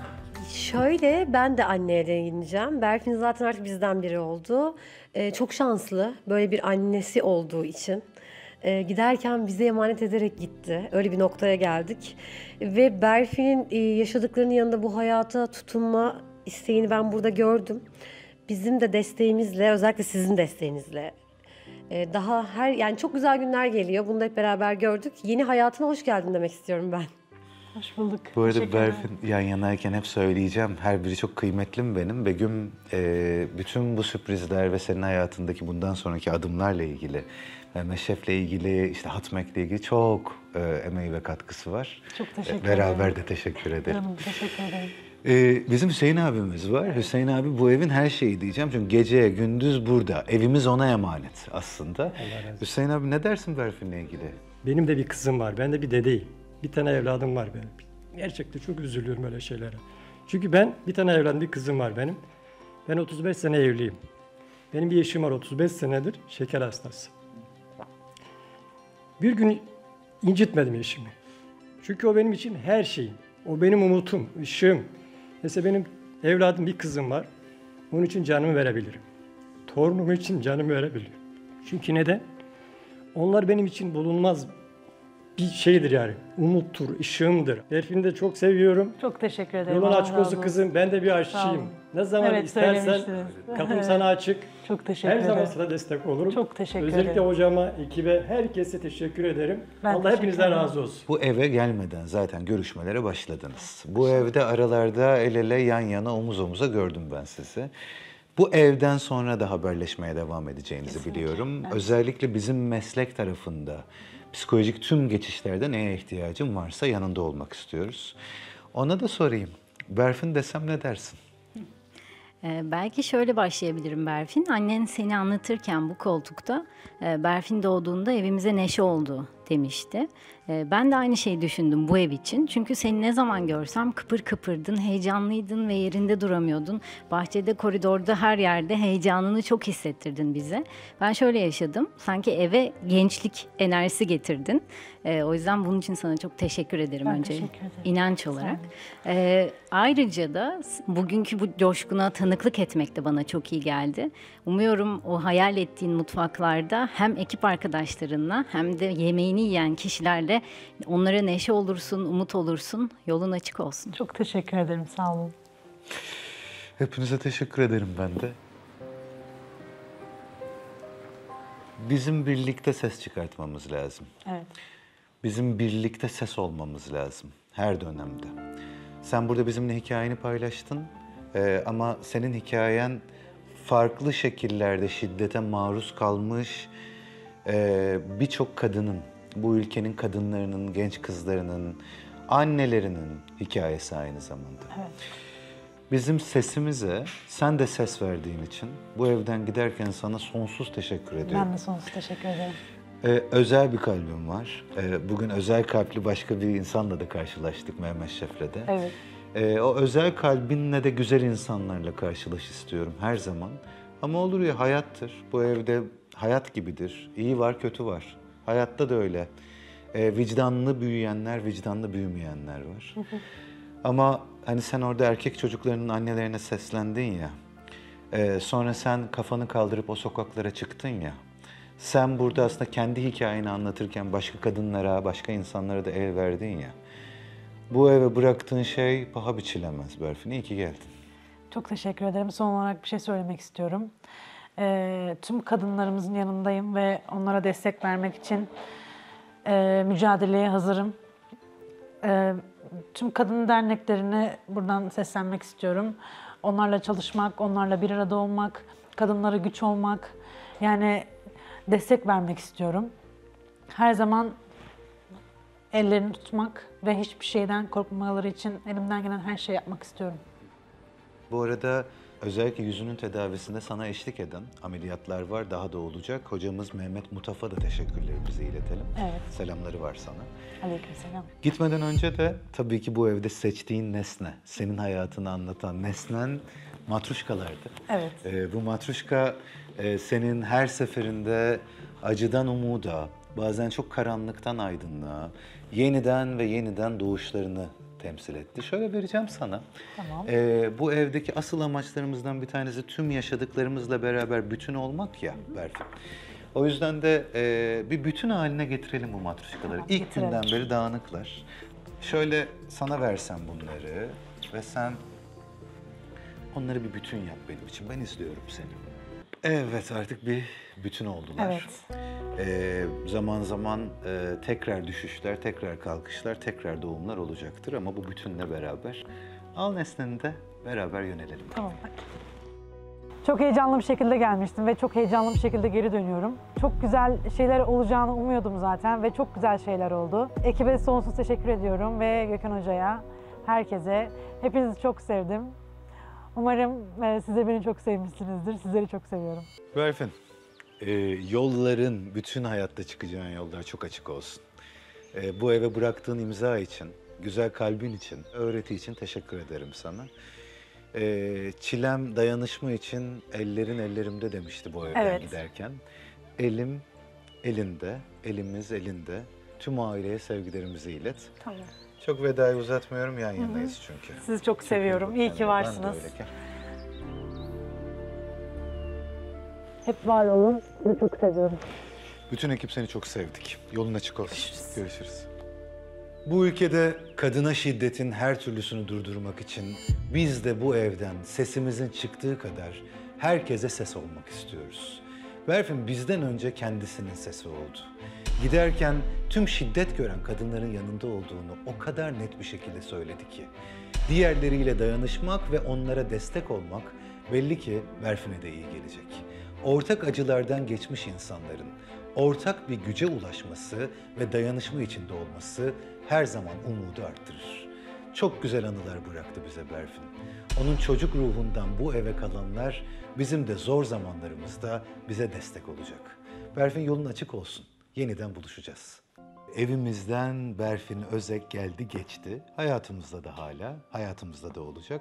Şöyle, ben de anneye değineceğim. Berfin zaten artık bizden biri oldu. Ee, çok şanslı böyle bir annesi olduğu için. Ee, giderken bize emanet ederek gitti. Öyle bir noktaya geldik. Ve Berfin'in e, yaşadıklarının yanında bu hayata tutunma isteğini ben burada gördüm. Bizim de desteğimizle, özellikle sizin desteğinizle e, daha her yani çok güzel günler geliyor. Bunu da hep beraber gördük. Yeni hayatına hoş geldin demek istiyorum ben. Hoş bulduk. Bu arada Teşekkür ederim. Berfin yan yanayken hep söyleyeceğim. Her biri çok kıymetli mi benim? Begüm e, bütün bu sürprizler ve senin hayatındaki bundan sonraki adımlarla ilgili, Mehmet Şef'le ilgili, işte Hatmek'le ilgili çok e, emeği ve katkısı var. Çok teşekkür E, Beraber ederim. de teşekkür ederim. Canım, teşekkür ederim. E, bizim Hüseyin abimiz var. Hüseyin abi bu evin her şeyi diyeceğim. Çünkü gece gündüz burada. Evimiz ona emanet aslında. Hüseyin abi, ne dersin Berfin'le ilgili? Benim de bir kızım var. Ben de bir dedeyim. Bir tane evladım var benim. Gerçekten çok üzülüyorum öyle şeylere. Çünkü ben bir tane evladım, bir kızım var benim. Ben otuz beş sene evliyim. Benim bir eşim var otuz beş senedir şeker hastası. Bir gün incitmedim eşimi. Çünkü o benim için her şeyim. O benim umutum, ışığım. Mesela benim evladım, bir kızım var. Onun için canımı verebilirim. Torunum için canımı verebilirim. Çünkü neden? Onlar benim için bulunmaz bir şeydir yani. Umuttur, ışığımdır. Berfin'i de çok seviyorum. Çok teşekkür ederim. Yolun Allah açık razı olsun kızım. Ben de bir Sağ aşçıyım. olun. Ne zaman Evet, istersen söylemiştiniz. kapım Evet. sana açık. Çok teşekkür Her ederim. zaman sana destek olurum. Çok teşekkür Özellikle ederim. hocama, ekibe, herkese teşekkür ederim. Ben Allah teşekkür hepinizden ederim. razı olsun. Bu eve gelmeden zaten görüşmelere başladınız. Bu evde aralarda el ele yan yana omuz omuza gördüm ben sizi. Bu evden sonra da haberleşmeye devam edeceğinizi biliyorum. Özellikle bizim meslek tarafında psikolojik tüm geçişlerde neye ihtiyacım varsa yanında olmak istiyoruz. Ona da sorayım. Berfin desem ne dersin? Ee, belki şöyle başlayabilirim Berfin. Annen seni anlatırken bu koltukta e, Berfin doğduğunda evimize neşe oldu demişti. E, ben de aynı şeyi düşündüm bu ev için. Çünkü seni ne zaman görsem kıpır kıpırdın, heyecanlıydın ve yerinde duramıyordun. Bahçede, koridorda, her yerde heyecanını çok hissettirdin bize. Ben şöyle yaşadım. Sanki eve gençlik enerjisi getirdin. E, o yüzden bunun için sana çok teşekkür ederim Ben önce. teşekkür ederim. İnanç olarak. E, ayrıca da bugünkü bu coşkuna tanıklık etmek de bana çok iyi geldi. Umuyorum o hayal ettiğin mutfaklarda hem ekip arkadaşlarınla hem de yemeğini yiyen kişilerle onlara neşe olursun, umut olursun, yolun açık olsun. Çok teşekkür ederim. Sağ olun. Hepinize teşekkür ederim ben de. Bizim birlikte ses çıkartmamız lazım. Evet. Bizim birlikte ses olmamız lazım her dönemde. Sen burada bizimle hikayeni paylaştın Ee, ama senin hikayen farklı şekillerde şiddete maruz kalmış e, birçok kadının, bu ülkenin kadınlarının, genç kızlarının, annelerinin hikayesi aynı zamanda. Evet. Bizim sesimize sen de ses verdiğin için bu evden giderken sana sonsuz teşekkür ediyorum. Ben de sonsuz teşekkür ederim. Ee, özel bir kalbim var. Ee, bugün özel kalpli başka bir insanla da karşılaştık, Mehmet Şef'le de. Evet. Ee, o özel kalbinle de güzel insanlarla karşılaş istiyorum her zaman. Ama olur ya, hayattır. Bu evde hayat gibidir. İyi var, kötü var. Hayatta da öyle. Ee, vicdanlı büyüyenler, vicdanlı büyümeyenler var. Ama hani sen orada erkek çocuklarının annelerine seslendin ya. e, sonra sen kafanı kaldırıp o sokaklara çıktın ya. Sen burada aslında kendi hikayeni anlatırken başka kadınlara, başka insanlara da el verdin ya. Bu eve bıraktığın şey paha biçilemez Berfin. İyi ki geldin. Çok teşekkür ederim. Son olarak bir şey söylemek istiyorum. Ee, tüm kadınlarımızın yanındayım ve onlara destek vermek için e, mücadeleye hazırım. Ee, tüm kadın derneklerine buradan seslenmek istiyorum. Onlarla çalışmak, onlarla bir arada olmak, kadınlara güç olmak, yani destek vermek istiyorum. Her zaman ellerini tutmak ve hiçbir şeyden korkmamaları için elimden gelen her şeyi yapmak istiyorum. Bu arada özellikle yüzünün tedavisinde sana eşlik eden ameliyatlar var, daha da olacak. Hocamız Mehmet Mutaf'a da teşekkürlerimizi iletelim. Evet. Selamları var sana. Aleykümselam. Gitmeden önce de tabii ki bu evde seçtiğin nesne, senin hayatını anlatan nesnen matruşkalardı. Evet. Ee, bu matruşka e, senin her seferinde acıdan umuda, bazen çok karanlıktan aydınlığa, yeniden ve yeniden doğuşlarını temsil etti. Şöyle vereceğim sana. Tamam. Ee, bu evdeki asıl amaçlarımızdan bir tanesi tüm yaşadıklarımızla beraber bütün olmak ya Berfin. O yüzden de e, bir bütün haline getirelim bu matruşkaları. Tamam, İlk getirelim. günden beri dağınıklar. Şöyle sana versem bunları ve sen onları bir bütün yap benim için. Ben izliyorum seni. Evet, artık bir bütün oldular. Evet. Ee, zaman zaman e, tekrar düşüşler, tekrar kalkışlar, tekrar doğumlar olacaktır ama bu bütünle beraber al nesneni de beraber yönelelim. Tamam. Çok heyecanlı bir şekilde gelmiştim ve çok heyecanlı bir şekilde geri dönüyorum. Çok güzel şeyler olacağını umuyordum zaten ve çok güzel şeyler oldu. Ekibe sonsuz teşekkür ediyorum ve Gökhan Hoca'ya, herkese. Hepinizi çok sevdim. Umarım e, siz de beni çok sevmişsinizdir. Sizleri çok seviyorum. Berfin, e, yolların, bütün hayatta çıkacağın yollar çok açık olsun. E, bu eve bıraktığın imza için, güzel kalbin için, öğreti için teşekkür ederim sana. E, çilem dayanışma için ellerin ellerimde demişti bu evden Evet. giderken. Elim elinde, elimiz elinde. Tüm aileye sevgilerimizi ilet. Tamam. Çok vedayı uzatmıyorum, yan yanayız çünkü. Sizi çok seviyorum. İyi ki Ben de varsınız. öyle. Gel. Hep var olun. Sizi çok seviyorum. Bütün ekip seni çok sevdik. Yolun açık olsun. Görüşürüz. Görüşürüz. Bu ülkede kadına şiddetin her türlüsünü durdurmak için biz de bu evden sesimizin çıktığı kadar herkese ses olmak istiyoruz. Berfin bizden önce kendisinin sesi oldu. Giderken tüm şiddet gören kadınların yanında olduğunu o kadar net bir şekilde söyledi ki, diğerleriyle dayanışmak ve onlara destek olmak belli ki Berfin'e de iyi gelecek. Ortak acılardan geçmiş insanların ortak bir güce ulaşması ve dayanışma içinde olması her zaman umudu arttırır. Çok güzel anılar bıraktı bize Berfin. Onun çocuk ruhundan bu eve kalanlar bizim de zor zamanlarımızda bize destek olacak. Berfin yolun açık olsun. Yeniden buluşacağız. Evimizden Berfin Özek geldi geçti. Hayatımızda da hala, hayatımızda da olacak.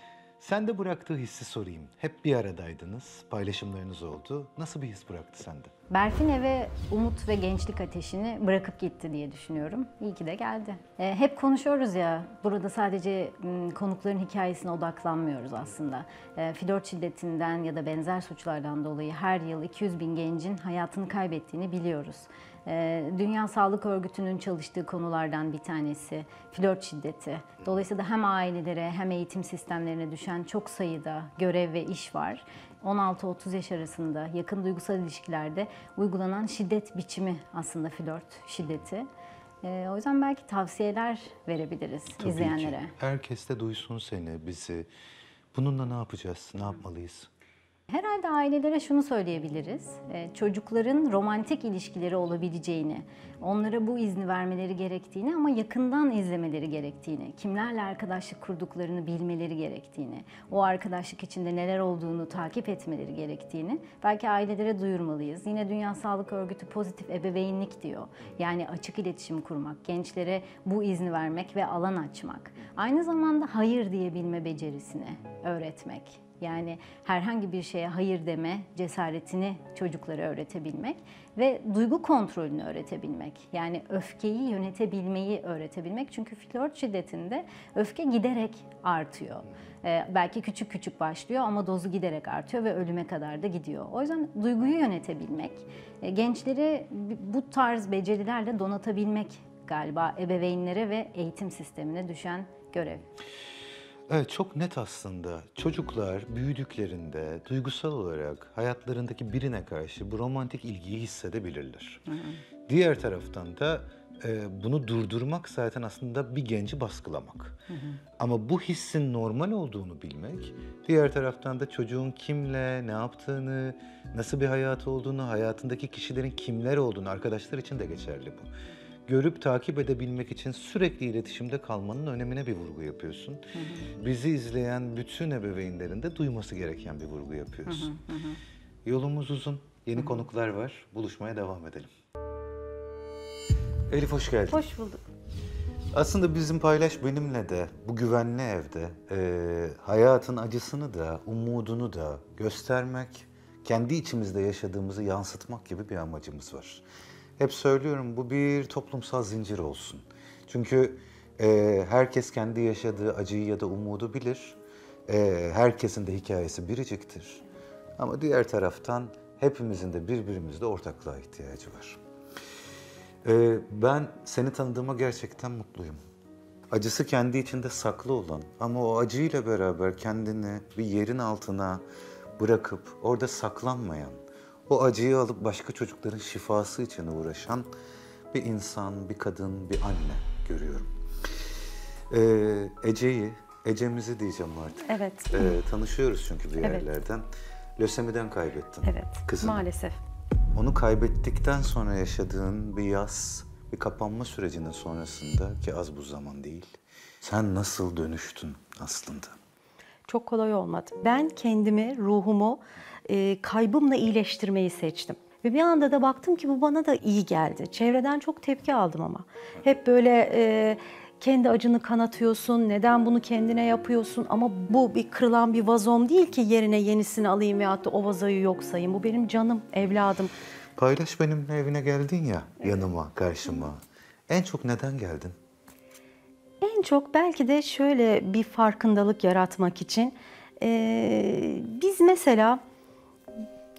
Sen de bıraktığı hissi sorayım. Hep bir aradaydınız, paylaşımlarınız oldu. Nasıl bir his bıraktı sende? Berfin eve umut ve gençlik ateşini bırakıp gitti diye düşünüyorum. İyi ki de geldi. E, hep konuşuyoruz ya, burada sadece m, konukların hikayesine odaklanmıyoruz aslında. E, flört şiddetinden ya da benzer suçlardan dolayı her yıl iki yüz bin gencin hayatını kaybettiğini biliyoruz. E, Dünya Sağlık Örgütü'nün çalıştığı konulardan bir tanesi flört şiddeti. Dolayısıyla hem ailelere hem eğitim sistemlerine düşen çok sayıda görev ve iş var. on altı otuz yaş arasında yakın duygusal ilişkilerde uygulanan şiddet biçimi aslında flört şiddeti. Ee, o yüzden belki tavsiyeler verebiliriz Tabii izleyenlere. ki. Herkes de duysun seni, bizi. Bununla ne yapacağız, ne yapmalıyız? Herhalde ailelere şunu söyleyebiliriz. Ee, çocukların romantik ilişkileri olabileceğini, onlara bu izni vermeleri gerektiğini ama yakından izlemeleri gerektiğini, kimlerle arkadaşlık kurduklarını bilmeleri gerektiğini, o arkadaşlık içinde neler olduğunu takip etmeleri gerektiğini belki ailelere duyurmalıyız. Yine Dünya Sağlık Örgütü pozitif ebeveynlik diyor. Yani açık iletişim kurmak, gençlere bu izni vermek ve alan açmak. Aynı zamanda hayır diyebilme becerisini öğretmek. Yani herhangi bir şeye hayır deme cesaretini çocuklara öğretebilmek ve duygu kontrolünü öğretebilmek. Yani öfkeyi yönetebilmeyi öğretebilmek. Çünkü flört şiddetinde öfke giderek artıyor. Ee, belki küçük küçük başlıyor ama dozu giderek artıyor ve ölüme kadar da gidiyor. O yüzden duyguyu yönetebilmek, e, gençleri bu tarz becerilerle donatabilmek galiba ebeveynlere ve eğitim sistemine düşen görev. Evet, çok net aslında. Çocuklar büyüdüklerinde duygusal olarak hayatlarındaki birine karşı bu romantik ilgiyi hissedebilirler. Hı hı. Diğer taraftan da e, bunu durdurmak zaten aslında bir genci baskılamak. Hı hı. Ama bu hissin normal olduğunu bilmek, diğer taraftan da çocuğun kimle, ne yaptığını, nasıl bir hayatı olduğunu, hayatındaki kişilerin kimler olduğunu, arkadaşlar için de geçerli bu. Görüp takip edebilmek için sürekli iletişimde kalmanın önemine bir vurgu yapıyorsun. Hı hı. Bizi izleyen bütün ebeveynlerin de duyması gereken bir vurgu yapıyorsun. Hı hı hı. Yolumuz uzun, yeni hı hı. konuklar var. Buluşmaya devam edelim. Elif hoş geldin. Hoş bulduk. Aslında bizim Paylaş Benimle de bu güvenli evde e, hayatın acısını da, umudunu da göstermek, kendi içimizde yaşadığımızı yansıtmak gibi bir amacımız var. Hep söylüyorum, bu bir toplumsal zincir olsun. Çünkü e, herkes kendi yaşadığı acıyı ya da umudu bilir. E, herkesin de hikayesi biriciktir. Ama diğer taraftan hepimizin de birbirimizle ortaklığa ihtiyacı var. E, ben seni tanıdığıma gerçekten mutluyum. Acısı kendi içinde saklı olan ama o acıyla beraber kendini bir yerin altına bırakıp orada saklanmayan, o acıyı alıp başka çocukların şifası için uğraşan bir insan, bir kadın, bir anne görüyorum. Ee, Ece'yi, Ece'mizi diyeceğim artık. Evet. Ee, tanışıyoruz çünkü bir yerlerden. Evet. Lösemiden kaybettin evet, kızını. Maalesef. Onu kaybettikten sonra yaşadığın bir yas, bir kapanma sürecinin sonrasında ki az bu zaman değil. Sen nasıl dönüştün aslında? Çok kolay olmadı. Ben kendimi, ruhumu e, kaybımla iyileştirmeyi seçtim. Ve bir anda da baktım ki bu bana da iyi geldi. Çevreden çok tepki aldım ama. Hep böyle e, kendi acını kanatıyorsun, neden bunu kendine yapıyorsun? Ama bu bir kırılan bir vazom değil ki yerine yenisini alayım veyahut da o vazoyu yok sayayım. Bu benim canım, evladım. Paylaş Benimle evine geldin ya, evet. Yanıma, karşıma. En çok neden geldin? En çok belki de şöyle bir farkındalık yaratmak için. Ee, biz mesela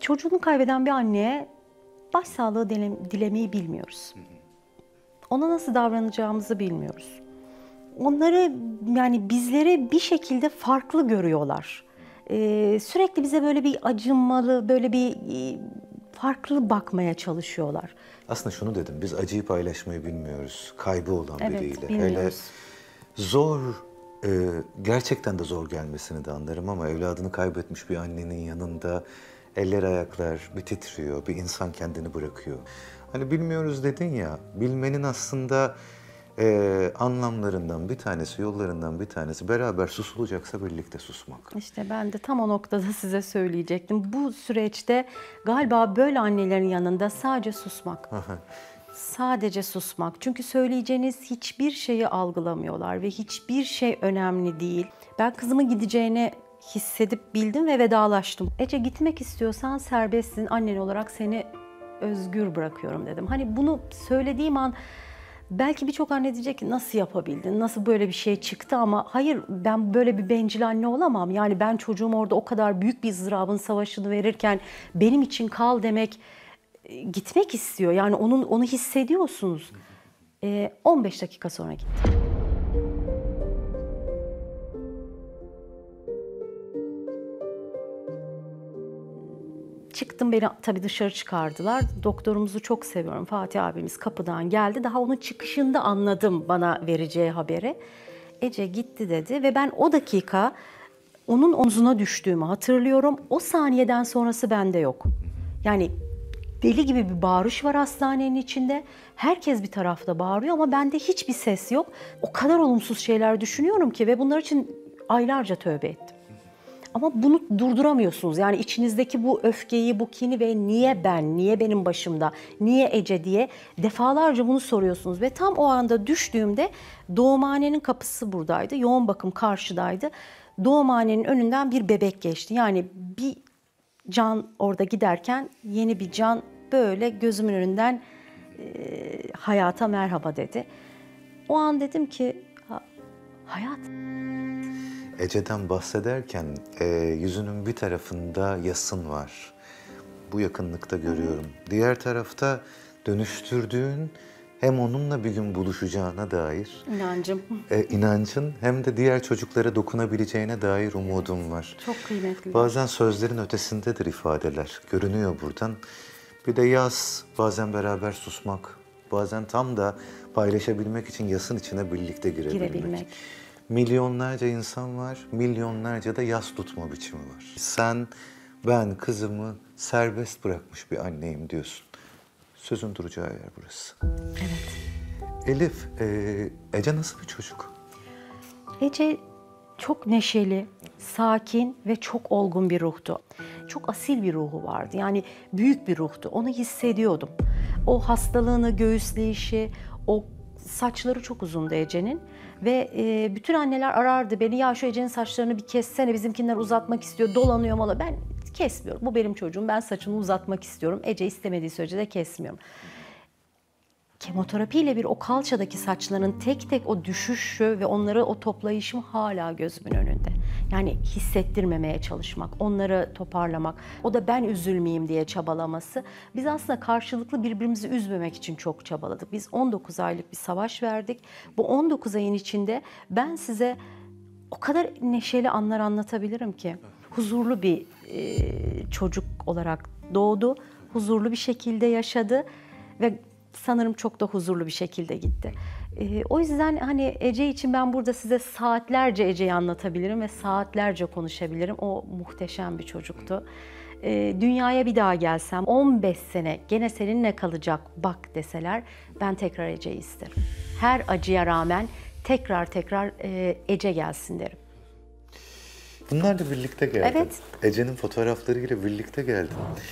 çocuğunu kaybeden bir anneye başsağlığı dile- dilemeyi bilmiyoruz. Ona nasıl davranacağımızı bilmiyoruz. Onları, yani bizleri bir şekilde farklı görüyorlar. Ee, sürekli bize böyle bir acınmalı, böyle bir e, farklı bakmaya çalışıyorlar. Aslında şunu dedim, biz acıyı paylaşmayı bilmiyoruz. Kaybı olan Evet, biriyle. bilmiyoruz. Hele zor, e, gerçekten de zor gelmesini de anlarım ama evladını kaybetmiş bir annenin yanında eller ayaklar bir titriyor, bir insan kendini bırakıyor. Hani bilmiyoruz dedin ya, bilmenin aslında e, anlamlarından bir tanesi, yollarından bir tanesi beraber susulacaksa birlikte susmak. İşte ben de tam o noktada size söyleyecektim. Bu süreçte galiba böyle annelerin yanında sadece susmak. Sadece susmak. Çünkü söyleyeceğiniz hiçbir şeyi algılamıyorlar ve hiçbir şey önemli değil. Ben kızımın gideceğini hissedip bildim ve vedalaştım. Ece, gitmek istiyorsan serbestsin. Annen olarak seni özgür bırakıyorum dedim. Hani bunu söylediğim an belki birçok anne diyecek ki nasıl yapabildin, nasıl böyle bir şey çıktı, ama hayır, ben böyle bir bencil anne olamam. Yani ben çocuğum orada o kadar büyük bir ızdırabın savaşını verirken benim için kal demek, e, gitmek istiyor. Yani onun onu hissediyorsunuz. E, on beş dakika sonra gitti. Çıktım, beni tabii dışarı çıkardılar. Doktorumuzu çok seviyorum. Fatih abimiz kapıdan geldi. Daha onun çıkışında anladım bana vereceği haberi. Ece gitti dedi ve ben o dakika onun omzuna düştüğümü hatırlıyorum. O saniyeden sonrası bende yok. Yani deli gibi bir bağırış var hastanenin içinde. Herkes bir tarafta bağırıyor ama bende hiçbir ses yok. O kadar olumsuz şeyler düşünüyorum ki ve bunlar için aylarca tövbe ettim. Ama bunu durduramıyorsunuz. Yani içinizdeki bu öfkeyi, bu kini ve niye ben, niye benim başımda, niye Ece diye defalarca bunu soruyorsunuz. Ve tam o anda düştüğümde doğumhanenin kapısı buradaydı, yoğun bakım karşıdaydı. Doğumhanenin önünden bir bebek geçti. Yani bir can orada giderken yeni bir can böyle gözümün önünden e, hayata merhaba dedi. O an dedim ki hayat. Ece'den bahsederken e, yüzünün bir tarafında yasın var. Bu yakınlıkta görüyorum. Diğer tarafta dönüştürdüğün, hem onunla bir gün buluşacağına dair İnancım. E, inancın, hem de diğer çocuklara dokunabileceğine dair umudum var. Çok kıymetli. Bazen sözlerin ötesindedir ifadeler. Görünüyor buradan. Bir de yas, bazen beraber susmak, bazen tam da paylaşabilmek için yasın içine birlikte girebilmek. Girebilmek. Milyonlarca insan var, milyonlarca da yas tutma biçimi var. Sen, ben kızımı serbest bırakmış bir anneyim diyorsun. Sözün duracağı yer burası. Evet. Elif, e, Ece nasıl bir çocuk? Ece çok neşeli, sakin ve çok olgun bir ruhtu. Çok asil bir ruhu vardı. Yani büyük bir ruhtu. Onu hissediyordum. O hastalığını göğüsleyişi, o saçları çok uzundu Ece'nin. Ve e, bütün anneler arardı beni. Ya şu Ece'nin saçlarını bir kessene, bizimkiler uzatmak istiyor, dolanıyor mala. Ben kesmiyorum. Bu benim çocuğum. Ben saçını uzatmak istiyorum. Ece istemediği sürece de kesmiyorum. Kemoterapiyle bir o kalçadaki saçların tek tek o düşüşü ve onları o toplayışım hala gözümün önünde. Yani hissettirmemeye çalışmak, onları toparlamak, o da ben üzülmeyeyim diye çabalaması. Biz aslında karşılıklı birbirimizi üzmemek için çok çabaladık. Biz on dokuz aylık bir savaş verdik. Bu on dokuz ayın içinde ben size o kadar neşeli anlar anlatabilirim ki. Huzurlu bir e, çocuk olarak doğdu, huzurlu bir şekilde yaşadı ve sanırım çok da huzurlu bir şekilde gitti. Ee, o yüzden hani Ece için ben burada size saatlerce Ece'yi anlatabilirim ve saatlerce konuşabilirim. O muhteşem bir çocuktu. Ee, dünyaya bir daha gelsem on beş sene gene seninle kalacak bak deseler ben tekrar Ece'yi isterim. Her acıya rağmen tekrar tekrar e, Ece gelsin derim. Bunlar da birlikte geldi. Evet. Ece'nin fotoğraflarıyla birlikte geldi.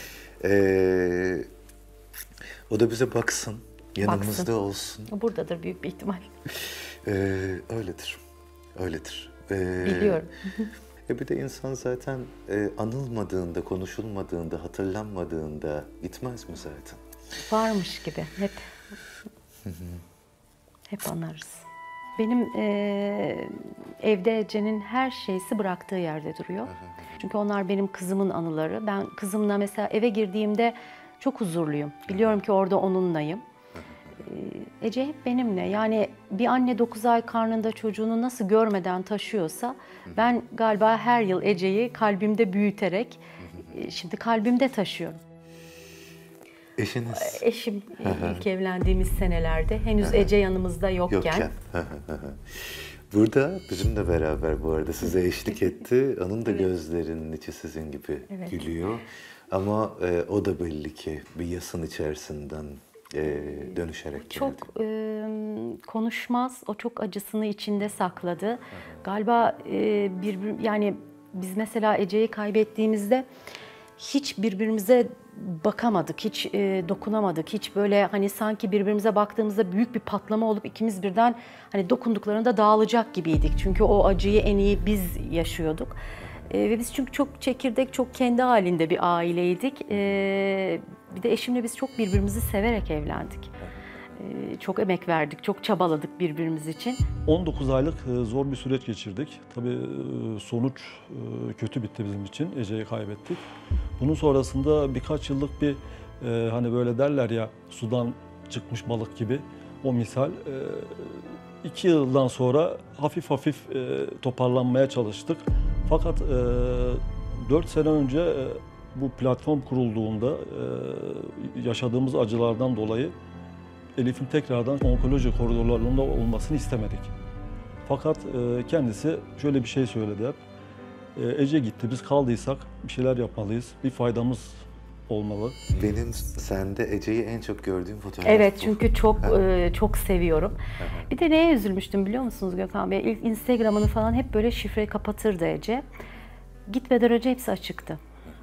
Ee, o da bize baksın, yanımızda Baksın. olsun. Buradadır büyük bir ihtimal. Ee, öyledir, öyledir. Ee, Biliyorum. E bir de insan zaten e, anılmadığında, konuşulmadığında, hatırlanmadığında gitmez mi zaten? Varmış gibi hep. Hep anlarız. Benim e, evde Ece'nin her şeysi bıraktığı yerde duruyor. Çünkü onlar benim kızımın anıları. Ben kızımla mesela eve girdiğimde çok huzurluyum. Biliyorum ki orada onunlayım. E, Ece hep benimle. Yani bir anne dokuz ay karnında çocuğunu nasıl görmeden taşıyorsa ben galiba her yıl Ece'yi kalbimde büyüterek e, şimdi kalbimde taşıyorum. Eşiniz? Eşim ilk evlendiğimiz senelerde henüz Ece yanımızda yokken. Yokken. Burada bizimle beraber bu arada size eşlik etti. Onun da gözlerinin içi sizin gibi Evet. gülüyor. Ama e, o da belli ki bir yasın içerisinden e, dönüşerek Çok geldi. e, konuşmaz, o çok acısını içinde sakladı. Galiba e, bir, yani biz mesela Ece'yi kaybettiğimizde hiç birbirimize bakamadık, hiç e, dokunamadık, hiç böyle hani sanki birbirimize baktığımızda büyük bir patlama olup ikimiz birden hani dokunduklarında dağılacak gibiydik. Çünkü o acıyı en iyi biz yaşıyorduk. E, ve biz çünkü çok çekirdek, çok kendi halinde bir aileydik. E, bir de eşimle biz çok birbirimizi severek evlendik. E, çok emek verdik, çok çabaladık birbirimiz için. on dokuz aylık e, zor bir süreç geçirdik. Tabii e, sonuç e, kötü bitti bizim için. Ece'yi kaybettik. Bunun sonrasında birkaç yıllık bir e, hani böyle derler ya sudan çıkmış balık gibi o misal. E, iki yıldan sonra hafif hafif e, toparlanmaya çalıştık. Fakat e, dört sene önce e, bu platform kurulduğunda e, yaşadığımız acılardan dolayı Elif'in tekrardan onkoloji koridorlarında olmasını istemedik. Fakat e, kendisi şöyle bir şey söyledi hep. E, Ece gitti, biz kaldıysak bir şeyler yapmalıyız, bir faydamız olmalı. Benim sende Ece'yi en çok gördüğüm fotoğraf Evet bu. çünkü çok e, çok seviyorum. Bir de neye üzülmüştüm biliyor musunuz Gökhan Bey? İlk Instagram'ını falan hep böyle şifre kapatırdı Ece. Gitmeden önce hepsi açıktı.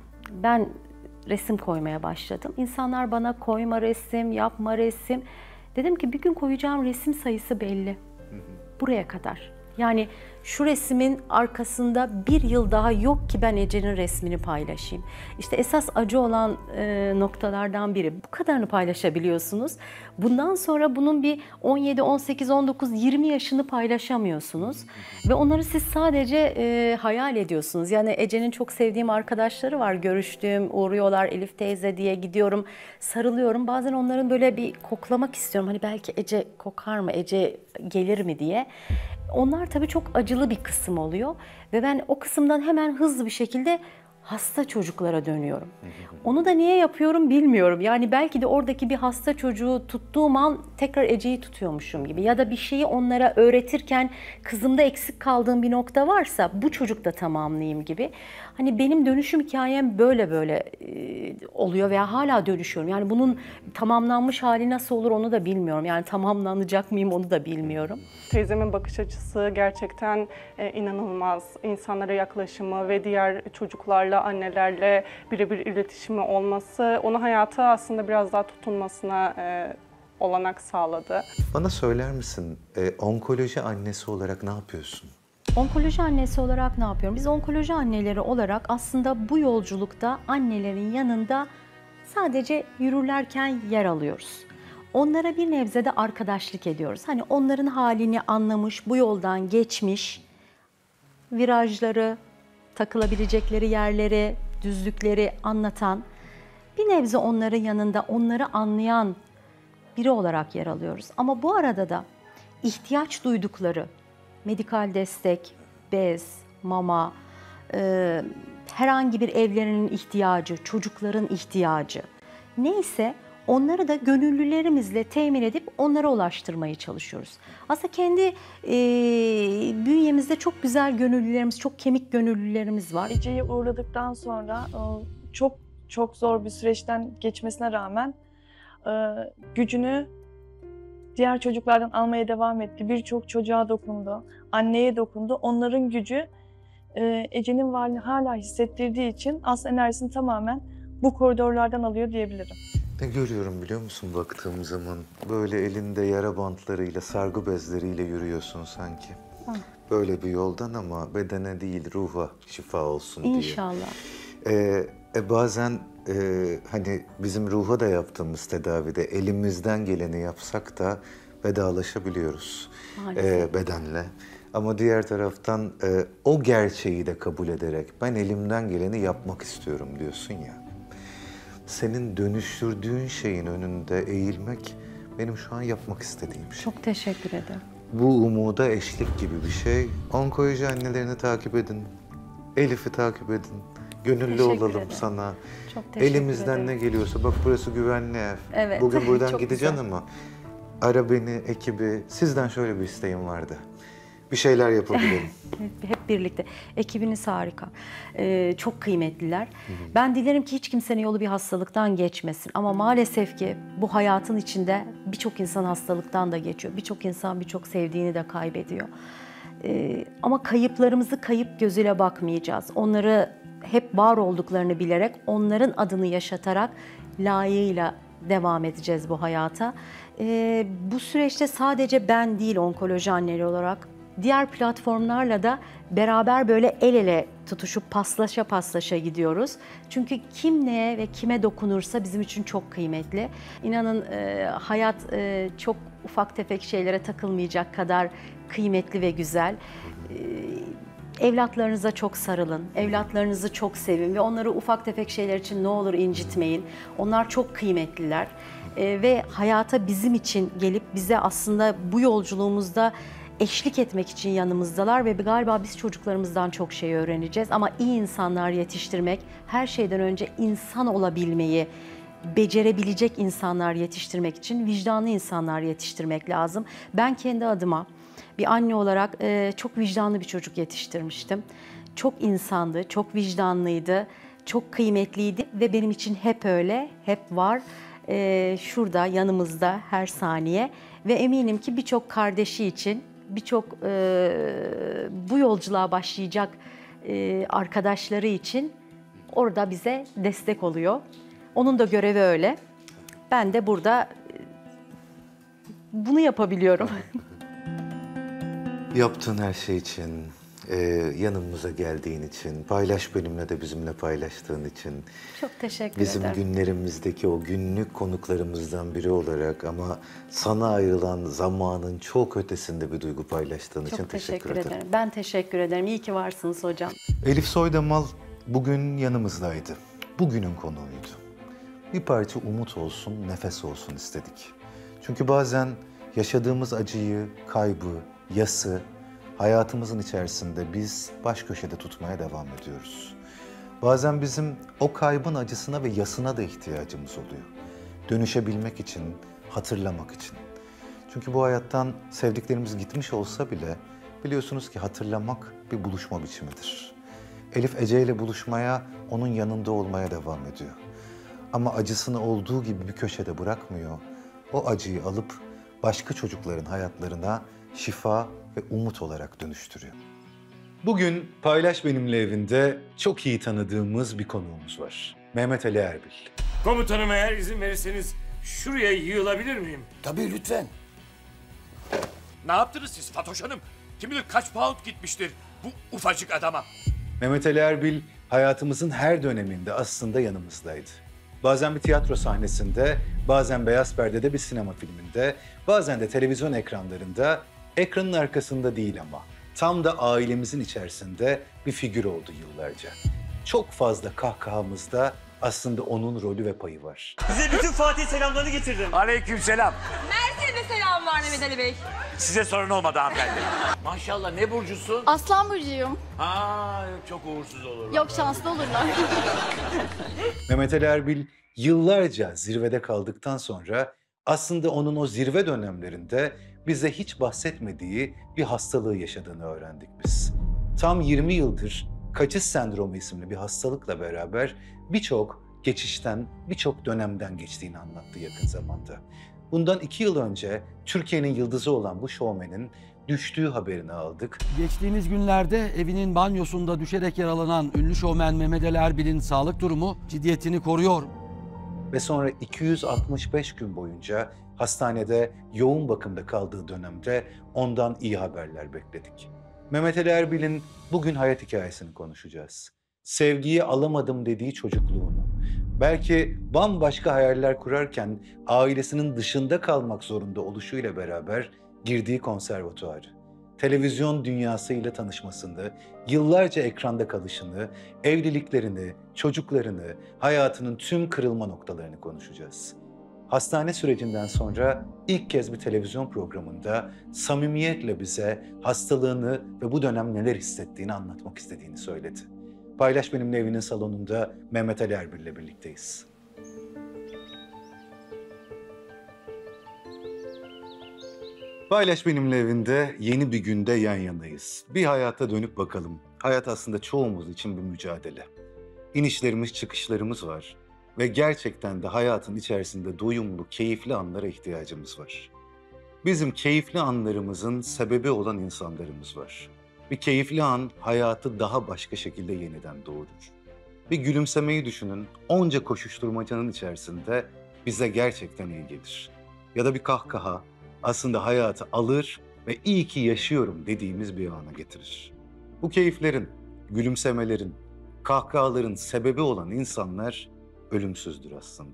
Ben resim koymaya başladım. İnsanlar bana koyma resim, yapma resim. Dedim ki bir gün koyacağım resim sayısı belli. Buraya kadar. Yani şu resmin arkasında bir yıl daha yok ki ben Ece'nin resmini paylaşayım. İşte esas acı olan e, noktalardan biri. Bu kadarını paylaşabiliyorsunuz. Bundan sonra bunun bir on yedi, on sekiz, on dokuz, yirmi yaşını paylaşamıyorsunuz. Ve onları siz sadece e, hayal ediyorsunuz. Yani Ece'nin çok sevdiğim arkadaşları var. Görüştüğüm, uğruyorlar Elif teyze diye gidiyorum, sarılıyorum. Bazen onların böyle bir koklamak istiyorum. Hani belki Ece kokar mı, Ece gelir mi diye. Onlar tabii çok acılı bir kısım oluyor ve ben o kısımdan hemen hızlı bir şekilde hasta çocuklara dönüyorum. Onu da niye yapıyorum bilmiyorum. Yani belki de oradaki bir hasta çocuğu tuttuğum an tekrar Ece'yi tutuyormuşum gibi. Ya da bir şeyi onlara öğretirken kızımda eksik kaldığım bir nokta varsa bu çocuk da tamamlayayım gibi. Hani benim dönüşüm hikayem böyle böyle e, oluyor veya hala dönüşüyorum. Yani bunun tamamlanmış hali nasıl olur onu da bilmiyorum. Yani tamamlanacak mıyım onu da bilmiyorum. Teyzemin bakış açısı gerçekten e, inanılmaz. İnsanlara yaklaşımı ve diğer çocuklarla, annelerle birebir iletişimi olması onu hayata aslında biraz daha tutunmasına e, olanak sağladı. Bana söyler misin, e, onkoloji annesi olarak ne yapıyorsun? Onkoloji annesi olarak ne yapıyorum? Biz onkoloji anneleri olarak aslında bu yolculukta annelerin yanında sadece yürürlerken yer alıyoruz. Onlara bir nebze de arkadaşlık ediyoruz. Hani onların halini anlamış, bu yoldan geçmiş, virajları, takılabilecekleri yerleri, düzlükleri anlatan, bir nebze onların yanında onları anlayan biri olarak yer alıyoruz. Ama bu arada da ihtiyaç duydukları medikal destek, bez, mama, e, herhangi bir evlerinin ihtiyacı, çocukların ihtiyacı neyse onları da gönüllülerimizle temin edip onlara ulaştırmaya çalışıyoruz. Aslında kendi e, bünyemizde çok güzel gönüllülerimiz, çok kemik gönüllülerimiz var. Ece'yi uğurladıktan sonra çok çok zor bir süreçten geçmesine rağmen gücünü diğer çocuklardan almaya devam etti. Birçok çocuğa dokundu, anneye dokundu. Onların gücü Ece'nin varlığını hala hissettirdiği için aslında enerjisini tamamen bu koridorlardan alıyor diyebilirim. Ne görüyorum biliyor musun baktığım zaman? Böyle elinde yara bantlarıyla, sargı bezleriyle yürüyorsun sanki. Hı. Böyle bir yoldan ama bedene değil ruha şifa olsun diye. İnşallah. Ee, e, bazen e, hani bizim ruha da yaptığımız tedavide elimizden geleni yapsak da vedalaşabiliyoruz Maalesef. e, bedenle. Ama diğer taraftan e, o gerçeği de kabul ederek ben elimden geleni yapmak istiyorum diyorsun ya. Senin dönüştürdüğün şeyin önünde eğilmek benim şu an yapmak istediğim şey. Çok teşekkür ederim. Bu umuda eşlik gibi bir şey. Onkoloji annelerini takip edin. Elif'i takip edin. Gönüllü Teşekkür olalım ederim. sana. Çok teşekkür Elimizden ederim. ne geliyorsa. Bak burası güvenli ev. Evet, Bugün buradan çok gideceksin güzel. ama ara beni, ekibi. Sizden şöyle bir isteğim vardı. Bir şeyler yapabilirim. Hep, hep birlikte. Ekibiniz harika. Ee, çok kıymetliler. Ben dilerim ki hiç kimsenin yolu bir hastalıktan geçmesin. Ama maalesef ki bu hayatın içinde birçok insan hastalıktan da geçiyor. Birçok insan birçok sevdiğini de kaybediyor. Ee, ama kayıplarımızı kayıp gözüyle bakmayacağız. Onları hep var olduklarını bilerek, onların adını yaşatarak layığıyla devam edeceğiz bu hayata. Ee, bu süreçte sadece ben değil onkoloji anneleri olarak, diğer platformlarla da beraber böyle el ele tutuşup paslaşa paslaşa gidiyoruz. Çünkü kim neye ve kime dokunursa bizim için çok kıymetli. İnanın e, hayat e, çok ufak tefek şeylere takılmayacak kadar kıymetli ve güzel. E, evlatlarınıza çok sarılın, evlatlarınızı çok sevin ve onları ufak tefek şeyler için ne olur incitmeyin. Onlar çok kıymetliler e, ve hayata bizim için gelip bize aslında bu yolculuğumuzda eşlik etmek için yanımızdalar ve galiba biz çocuklarımızdan çok şey öğreneceğiz. Ama iyi insanlar yetiştirmek, her şeyden önce insan olabilmeyi becerebilecek insanlar yetiştirmek için vicdanlı insanlar yetiştirmek lazım. Ben kendi adıma bir anne olarak e, çok vicdanlı bir çocuk yetiştirmiştim. Çok insandı, çok vicdanlıydı, çok kıymetliydi ve benim için hep öyle, hep var. E, şurada yanımızda her saniye ve eminim ki birçok kardeşi için, birçok e, bu yolculuğa başlayacak e, arkadaşları için orada bize destek oluyor. Onun da görevi öyle. Ben de burada e, bunu yapabiliyorum. Yaptığın her şey için, e, yanımıza geldiğin için, paylaş benimle de bizimle paylaştığın için. Çok teşekkür Bizim ederim. günlerimizdeki o günlük konuklarımızdan biri olarak ama sana ayrılan zamanın çok ötesinde bir duygu paylaştığın için Çok teşekkür, teşekkür ederim. ederim. Ben teşekkür ederim. İyi ki varsınız hocam. Elif Soydamal bugün yanımızdaydı. Bugünün konuğuydu. Bir parça umut olsun, nefes olsun istedik. Çünkü bazen yaşadığımız acıyı, kaybı, yası hayatımızın içerisinde biz baş köşede tutmaya devam ediyoruz. Bazen bizim o kaybın acısına ve yasına da ihtiyacımız oluyor. Dönüşebilmek için, hatırlamak için. Çünkü bu hayattan sevdiklerimiz gitmiş olsa bile biliyorsunuz ki hatırlamak bir buluşma biçimidir. Elif Ece ile buluşmaya, onun yanında olmaya devam ediyor. Ama acısını olduğu gibi bir köşede bırakmıyor. O acıyı alıp başka çocukların hayatlarına şifa ve umut olarak dönüştürüyor. Bugün Paylaş Benimle evinde çok iyi tanıdığımız bir konuğumuz var. Mehmet Ali Erbil. Komutanım eğer izin verirseniz şuraya yığılabilir miyim? Tabii lütfen. Ne yaptınız siz Fatoş Hanım? Kim bilir kaç pound gitmiştir bu ufacık adama. Mehmet Ali Erbil hayatımızın her döneminde aslında yanımızdaydı. Bazen bir tiyatro sahnesinde, bazen beyaz perdede bir sinema filminde, bazen de televizyon ekranlarında, ekranın arkasında değil ama tam da ailemizin içerisinde bir figür oldu yıllarca. Çok fazla kahkahamızda aslında onun rolü ve payı var. Size bütün Fatih selamlarını getirdim. Aleykümselam. Mersin'de de selam var Mehmet Ali Bey. Size sorun olmadı hanımefendi. Maşallah ne burcusun? Aslan burcuyum. Aa çok uğursuz olurlar. Yok şanslı olurlar. Mehmet Ali Erbil yıllarca zirvede kaldıktan sonra aslında onun o zirve dönemlerinde bize hiç bahsetmediği bir hastalığı yaşadığını öğrendik biz. Tam yirmi yıldır kaçış sendromu isimli bir hastalıkla beraber birçok geçişten, birçok dönemden geçtiğini anlattı yakın zamanda. Bundan iki yıl önce Türkiye'nin yıldızı olan bu şovmenin düştüğü haberini aldık. Geçtiğimiz günlerde evinin banyosunda düşerek yaralanan ünlü şovmen Mehmet Ali Erbil'in sağlık durumu ciddiyetini koruyor. Ve sonra iki yüz altmış beş gün boyunca hastanede yoğun bakımda kaldığı dönemde ondan iyi haberler bekledik. Mehmet Ali Erbil'in bugün hayat hikayesini konuşacağız. Sevgiyi alamadım dediği çocukluğunu, Belki bambaşka hayaller kurarken ailesinin dışında kalmak zorunda oluşuyla beraber girdiği konservatuarı, televizyon dünyasıyla tanışmasını, yıllarca ekranda kalışını, evliliklerini, çocuklarını, hayatının tüm kırılma noktalarını konuşacağız. Hastane sürecinden sonra ilk kez bir televizyon programında samimiyetle bize hastalığını ve bu dönem neler hissettiğini anlatmak istediğini söyledi. Paylaş Benimle Evi'nin salonunda Mehmet Ali Erbil'le birlikteyiz. Paylaş Benimle Evi'nde yeni bir günde yan yanayız. Bir hayata dönüp bakalım. Hayat aslında çoğumuz için bir mücadele. İnişlerimiz, çıkışlarımız var. Ve gerçekten de hayatın içerisinde doyumlu, keyifli anlara ihtiyacımız var. Bizim keyifli anlarımızın sebebi olan insanlarımız var. Bir keyifli an hayatı daha başka şekilde yeniden doğurur. Bir gülümsemeyi düşünün, onca koşuşturmacanın içerisinde bize gerçekten iyi gelir. Ya da bir kahkaha aslında hayatı alır ve iyi ki yaşıyorum dediğimiz bir ana getirir. Bu keyiflerin, gülümsemelerin, kahkahaların sebebi olan insanlar ölümsüzdür aslında.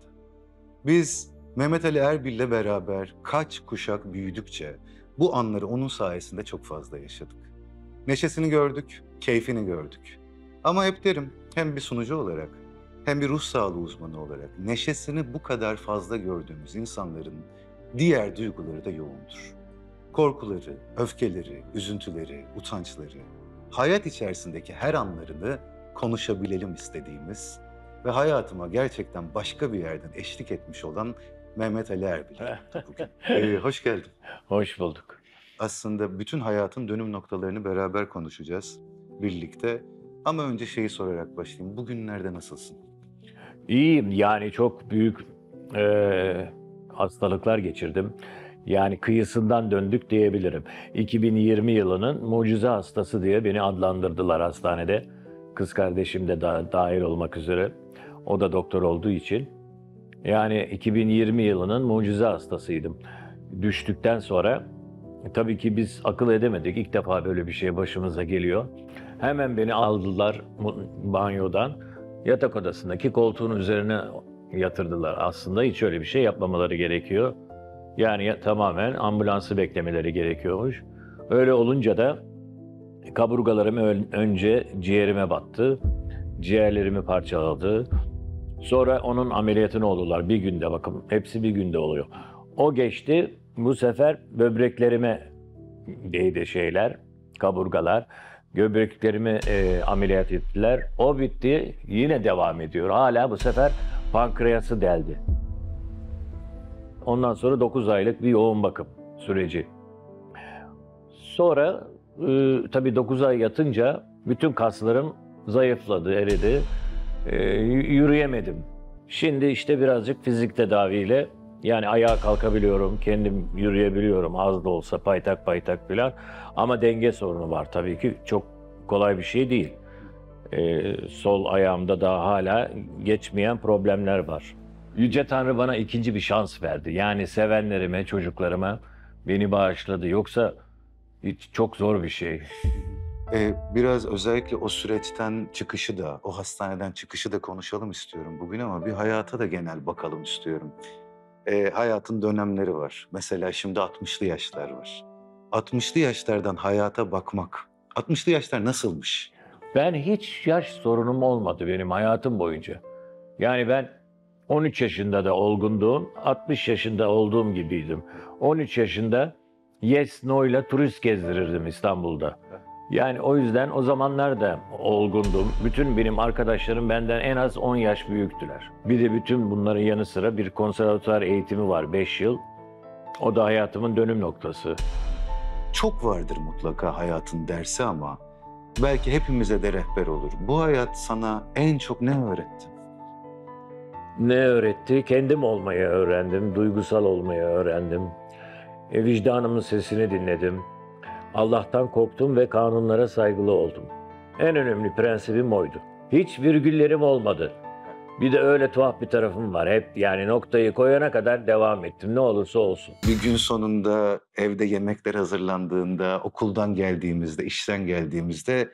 Biz Mehmet Ali Erbil'le beraber kaç kuşak büyüdükçe bu anları onun sayesinde çok fazla yaşadık. Neşesini gördük, keyfini gördük. Ama hep derim, hem bir sunucu olarak hem bir ruh sağlığı uzmanı olarak neşesini bu kadar fazla gördüğümüz insanların diğer duyguları da yoğundur. Korkuları, öfkeleri, üzüntüleri, utançları, hayat içerisindeki her anlarını konuşabilelim istediğimiz ve hayatıma gerçekten başka bir yerden eşlik etmiş olan Mehmet Ali Erbil bugün. Ee, hoş geldin. Hoş bulduk. Aslında bütün hayatın dönüm noktalarını beraber konuşacağız birlikte. Ama önce şeyi sorarak başlayayım. Bugünlerde nasılsın? İyiyim. Yani çok büyük e, hastalıklar geçirdim. Yani kıyısından döndük diyebilirim. iki bin yirmi yılının mucize hastası diye beni adlandırdılar hastanede. Kız kardeşim de da, dahil olmak üzere. O da doktor olduğu için. Yani iki bin yirmi yılının mucize hastasıydım. Düştükten sonra tabii ki biz akıl edemedik. İlk defa böyle bir şey başımıza geliyor. Hemen beni aldılar banyodan. Yatak odasındaki koltuğun üzerine yatırdılar. Aslında hiç öyle bir şey yapmamaları gerekiyor. Yani tamamen ambulansı beklemeleri gerekiyormuş. Öyle olunca da kaburgalarım önce ciğerime battı. Ciğerlerimi parçaladı. Sonra onun ameliyatını oldular bir günde, bakın hepsi bir günde oluyor. O geçti, bu sefer böbreklerime değdi şeyler, kaburgalar. Böbreklerimi e, ameliyat ettiler. O bitti, yine devam ediyor. Hala bu sefer pankreası deldi. Ondan sonra dokuz aylık bir yoğun bakım süreci. Sonra e, tabii dokuz ay yatınca bütün kaslarım zayıfladı, eridi. E, yürüyemedim. Şimdi işte birazcık fizik tedaviyle yani ayağa kalkabiliyorum, kendim yürüyebiliyorum az da olsa paytak paytak falan. Ama denge sorunu var tabii ki, çok kolay bir şey değil. E, sol ayağımda daha hala geçmeyen problemler var. Yüce Tanrı bana ikinci bir şans verdi. Yani sevenlerime, çocuklarıma beni bağışladı. Yoksa hiç çok zor bir şey. Ee, biraz özellikle o süreçten çıkışı da, o hastaneden çıkışı da konuşalım istiyorum bugün ama bir hayata da genel bakalım istiyorum. Ee, hayatın dönemleri var. Mesela şimdi altmışlı yaşlar var. altmışlı yaşlardan hayata bakmak. altmışlı yaşlar nasılmış? Ben hiç yaş sorunum olmadı benim hayatım boyunca. Yani ben on üç yaşında da olgundum, altmış yaşında olduğum gibiydim. on üç yaşında Yes No'yla turist gezdirirdim İstanbul'da. Yani o yüzden o zamanlar da olgundum. Bütün benim arkadaşlarım benden en az on yaş büyüktüler. Bir de bütün bunların yanı sıra bir konservatuvar eğitimi var, beş yıl. O da hayatımın dönüm noktası. Çok vardır mutlaka hayatın dersi ama belki hepimize de rehber olur. Bu hayat sana en çok ne öğretti? Ne öğretti? Kendim olmayı öğrendim, duygusal olmayı öğrendim. E, vicdanımın sesini dinledim. Allah'tan korktum ve kanunlara saygılı oldum. En önemli prensibim oydu. Hiç virgüllerim olmadı. Bir de öyle tuhaf bir tarafım var. Hep yani noktayı koyana kadar devam ettim. Ne olursa olsun. Bir gün sonunda evde yemekler hazırlandığında, okuldan geldiğimizde, işten geldiğimizde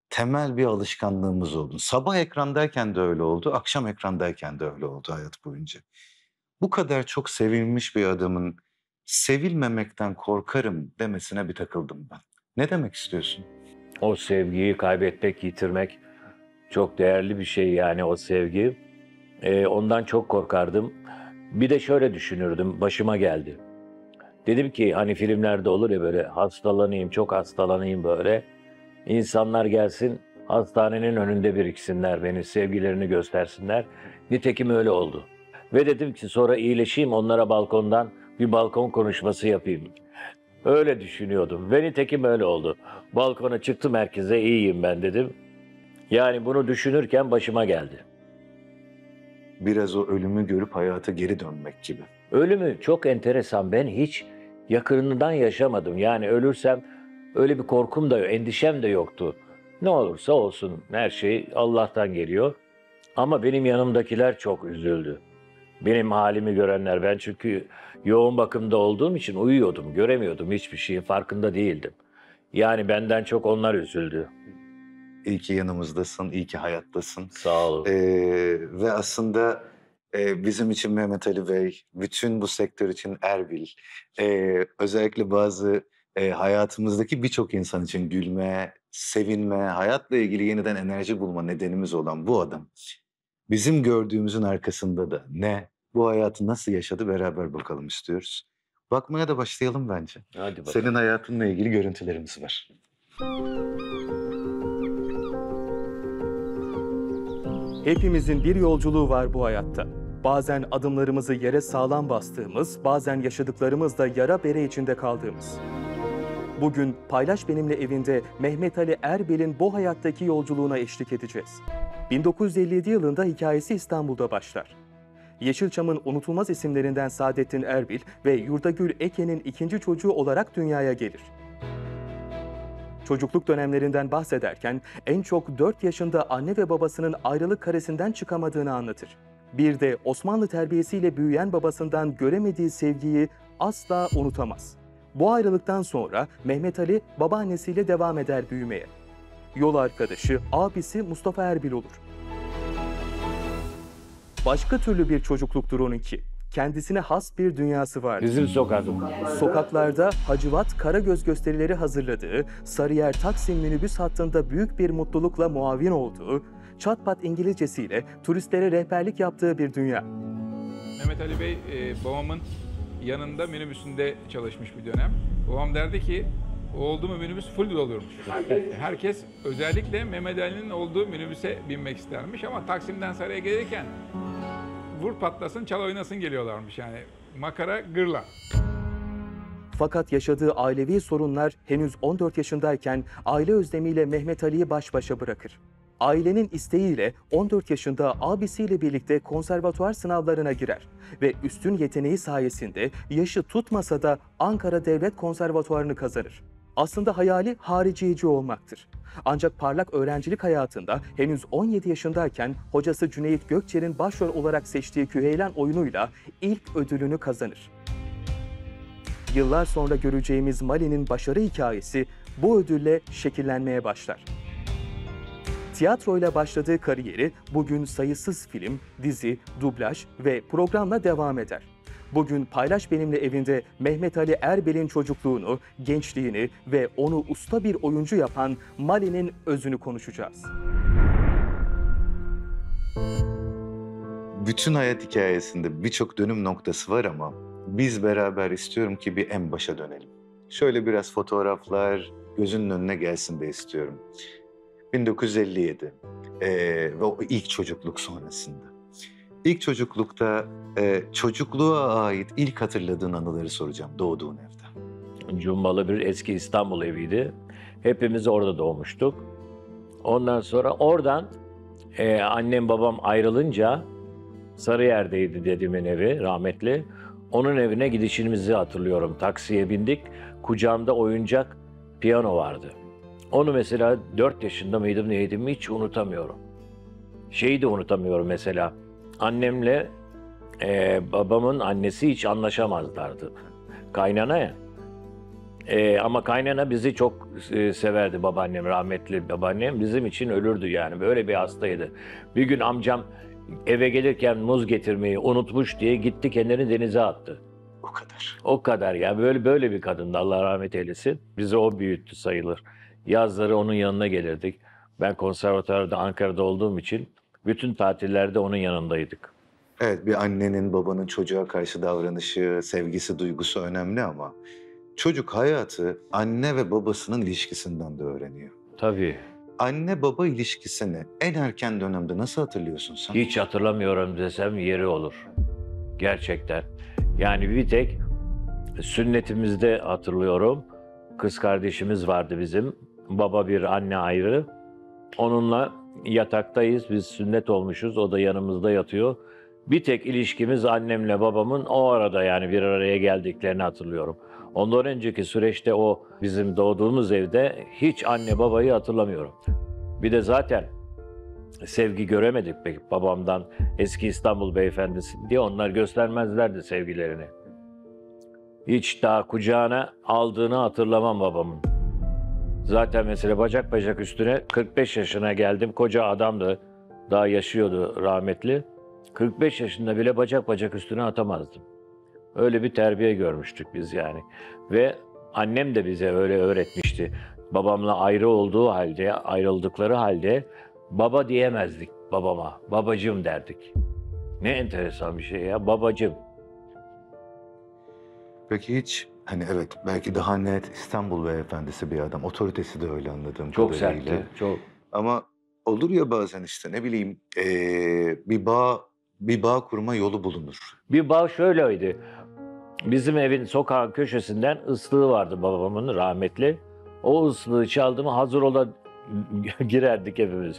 temel bir alışkanlığımız oldu. Sabah ekrandayken de öyle oldu, akşam ekrandayken de öyle oldu hayat boyunca. Bu kadar çok sevilmiş bir adamın sevilmemekten korkarım demesine bir takıldım ben. Ne demek istiyorsun? O sevgiyi kaybetmek, yitirmek çok değerli bir şey yani o sevgi. Ee, ondan çok korkardım. Bir de şöyle düşünürdüm, başıma geldi. Dedim ki hani filmlerde olur ya böyle hastalanayım, çok hastalanayım böyle. İnsanlar gelsin hastanenin önünde biriksinler, beni sevgilerini göstersinler. Nitekim öyle oldu. Ve dedim ki sonra iyileşeyim onlara balkondan bir balkon konuşması yapayım. Öyle düşünüyordum ve nitekim öyle oldu. Balkona çıktım herkese iyiyim ben dedim. Yani bunu düşünürken başıma geldi. Biraz o ölümü görüp hayata geri dönmek gibi. Ölümü çok enteresan. Ben hiç yakınından yaşamadım. Yani ölürsem öyle bir korkum da, endişem de yoktu. Ne olursa olsun her şey Allah'tan geliyor. Ama benim yanımdakiler çok üzüldü. Benim halimi görenler, ben çünkü yoğun bakımda olduğum için uyuyordum, göremiyordum hiçbir şeyin farkında değildim. Yani benden çok onlar üzüldü. İyi ki yanımızdasın, iyi ki hayattasın. Sağ olun. Ee, ve aslında e, bizim için Mehmet Ali Bey, bütün bu sektör için Erbil, e, özellikle bazı e, hayatımızdaki birçok insan için gülme, sevinme, hayatla ilgili yeniden enerji bulma nedenimiz olan bu adam. Bizim gördüğümüzün arkasında da ne, bu hayatı nasıl yaşadı beraber bakalım istiyoruz. Bakmaya da başlayalım bence. Hadi bakalım. Senin hayatınla ilgili görüntülerimiz var. Hepimizin bir yolculuğu var bu hayatta. Bazen adımlarımızı yere sağlam bastığımız, bazen yaşadıklarımızda yara bere içinde kaldığımız. Bugün Paylaş Benimle evinde Mehmet Ali Erbil'in bu hayattaki yolculuğuna eşlik edeceğiz. bin dokuz yüz elli yedi yılında hikayesi İstanbul'da başlar. Yeşilçam'ın unutulmaz isimlerinden Saadettin Erbil ve Yurdagül Eke'nin ikinci çocuğu olarak dünyaya gelir. Çocukluk dönemlerinden bahsederken en çok dört yaşında anne ve babasının ayrılık karesinden çıkamadığını anlatır. Bir de Osmanlı terbiyesiyle büyüyen babasından göremediği sevgiyi asla unutamaz. Bu ayrılıktan sonra Mehmet Ali babaannesiyle devam eder büyümeye. Yol arkadaşı, abisi Mustafa Erbil olur. Başka türlü bir çocukluktur onunki. Kendisine has bir dünyası var. Bizim sokakta. Sokaklarda Hacivat Karagöz gösterileri hazırladığı, Sarıyer Taksim minibüs hattında büyük bir mutlulukla muavin olduğu, çatpat İngilizcesiyle turistlere rehberlik yaptığı bir dünya. Mehmet Ali Bey e, babamın yanında minibüsünde çalışmış bir dönem. Babam derdi ki oldu mu minibüs full dolurmuş. Herkes özellikle Mehmet Ali'nin olduğu minibüse binmek istermiş ama Taksim'den Sarıyer'e gelirken vur patlasın çal oynasın geliyorlarmış yani makara gırla. Fakat yaşadığı ailevi sorunlar henüz on dört yaşındayken aile özlemiyle Mehmet Ali'yi baş başa bırakır. Ailenin isteğiyle on dört yaşında abisiyle birlikte konservatuvar sınavlarına girer ve üstün yeteneği sayesinde yaşı tutmasa da Ankara Devlet Konservatuvarını kazanır. Aslında hayali hariciyeci olmaktır. Ancak parlak öğrencilik hayatında henüz on yedi yaşındayken hocası Cüneyt Gökçer'in başrol olarak seçtiği Küheylan oyunuyla ilk ödülünü kazanır. Yıllar sonra göreceğimiz Mali'nin başarı hikayesi bu ödülle şekillenmeye başlar. Tiyatroyla başladığı kariyeri bugün sayısız film, dizi, dublaj ve programla devam eder. Bugün Paylaş Benimle evinde Mehmet Ali Erbil'in çocukluğunu, gençliğini ve onu usta bir oyuncu yapan Mali'nin özünü konuşacağız. Bütün hayat hikayesinde birçok dönüm noktası var ama biz beraber istiyorum ki bir en başa dönelim. Şöyle biraz fotoğraflar gözünün önüne gelsin de istiyorum. bin dokuz yüz elli yedi ee, ve o ilk çocukluk sonrasında. İlk çocuklukta e, çocukluğa ait ilk hatırladığın anıları soracağım doğduğun evde. Cumbalı bir eski İstanbul eviydi. Hepimiz orada doğmuştuk. Ondan sonra oradan e, annem babam ayrılınca Sarıyer'deydi dedemin evi rahmetli. Onun evine gidişimizi hatırlıyorum. Taksiye bindik. Kucağımda oyuncak piyano vardı. Onu mesela dört yaşında mıydım neydim hiç unutamıyorum. Şeyi de unutamıyorum mesela. Annemle e, babamın annesi hiç anlaşamazlardı. Kaynana ya. Ee, ama kaynana bizi çok e, severdi, babaannem, rahmetli babaannem. Bizim için ölürdü yani, böyle bir hastaydı. Bir gün amcam eve gelirken muz getirmeyi unutmuş diye gitti kendini denize attı. O kadar. O kadar ya, böyle böyle bir kadındı, Allah rahmet eylesin. Bizi o büyüttü sayılır. Yazları onun yanına gelirdik. Ben konservatuvarda Ankara'da olduğum için bütün tatillerde onun yanındaydık. Evet, bir annenin babanın çocuğa karşı davranışı, sevgisi, duygusu önemli ama çocuk hayatı anne ve babasının ilişkisinden de öğreniyor. Tabii. Anne baba ilişkisini en erken dönemde nasıl hatırlıyorsun sen? Hiç hatırlamıyorum desem yeri olur. Gerçekten. Yani bir tek sünnetimizde hatırlıyorum. Kız kardeşimiz vardı bizim. Baba bir, anne ayrı. Onunla yataktayız. Biz sünnet olmuşuz. O da yanımızda yatıyor. Bir tek ilişkimiz annemle babamın o arada, yani bir araya geldiklerini hatırlıyorum. Ondan önceki süreçte o bizim doğduğumuz evde hiç anne babayı hatırlamıyorum. Bir de zaten sevgi göremedik peki babamdan, eski İstanbul beyefendisi diye, onlar göstermezlerdi sevgilerini. Hiç daha kucağına aldığını hatırlamam babamın. Zaten mesela bacak bacak üstüne kırk beş yaşına geldim, koca adamdı, daha yaşıyordu rahmetli. kırk beş yaşında bile bacak bacak üstüne atamazdım. Öyle bir terbiye görmüştük biz yani. Ve annem de bize öyle öğretmişti. Babamla ayrı olduğu halde, ayrıldıkları halde baba diyemezdik babama. Babacığım derdik. Ne enteresan bir şey ya, babacığım. Peki hiç, hani evet belki daha net İstanbul beyefendisi bir adam, otoritesi de öyle anladığım Çok kadarıyla. sertti, çok. Ama olur ya bazen işte ne bileyim ee, bir bağ bir bağ kurma yolu bulunur. Bir bağ şöyleydi. Bizim evin sokağın köşesinden ıslığı vardı babamın rahmetli. O ıslığı çaldı mı hazır ola girerdik hepimiz.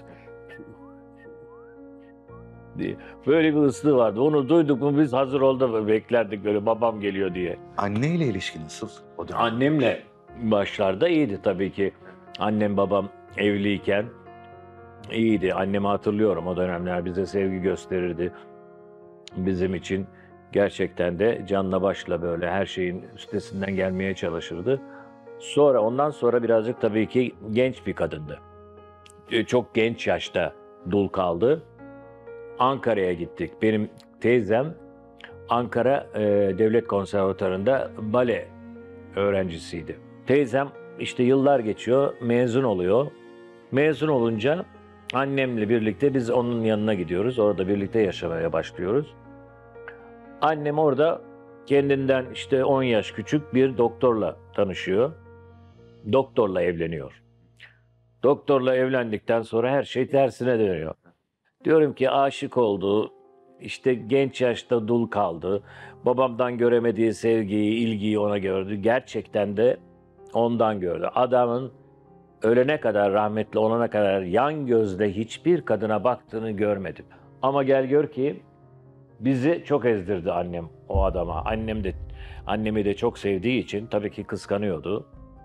Diye. Böyle bir ıslığı vardı. Onu duyduk mu biz hazır ol da beklerdik, böyle babam geliyor diye. Anneyle ilişki nasıl o dönem? Annemle başlarda iyiydi tabii ki. Annem babam evliyken iyiydi. Annemi hatırlıyorum, o dönemler bize sevgi gösterirdi. Bizim için gerçekten de canla başla böyle her şeyin üstesinden gelmeye çalışırdı. Sonra ondan sonra birazcık tabii ki genç bir kadındı. Çok genç yaşta dul kaldı. Ankara'ya gittik. Benim teyzem Ankara e, Devlet Konservatuvarı'nda bale öğrencisiydi. Teyzem işte yıllar geçiyor, mezun oluyor. Mezun olunca annemle birlikte biz onun yanına gidiyoruz. Orada birlikte yaşamaya başlıyoruz. Annem orada kendinden işte on yaş küçük bir doktorla tanışıyor. Doktorla evleniyor. Doktorla evlendikten sonra her şey tersine dönüyor. Diyorum ki aşık oldu, işte genç yaşta dul kaldı. Babamdan göremediği sevgiyi, ilgiyi ona gördü. Gerçekten de ondan gördü. Adamın ölene kadar, rahmetli olana kadar yan gözle hiçbir kadına baktığını görmedim. Ama gel gör ki bizi çok ezdirdi annem o adama. Annem de annemi de çok sevdiği için tabii ki kıskanıyordu.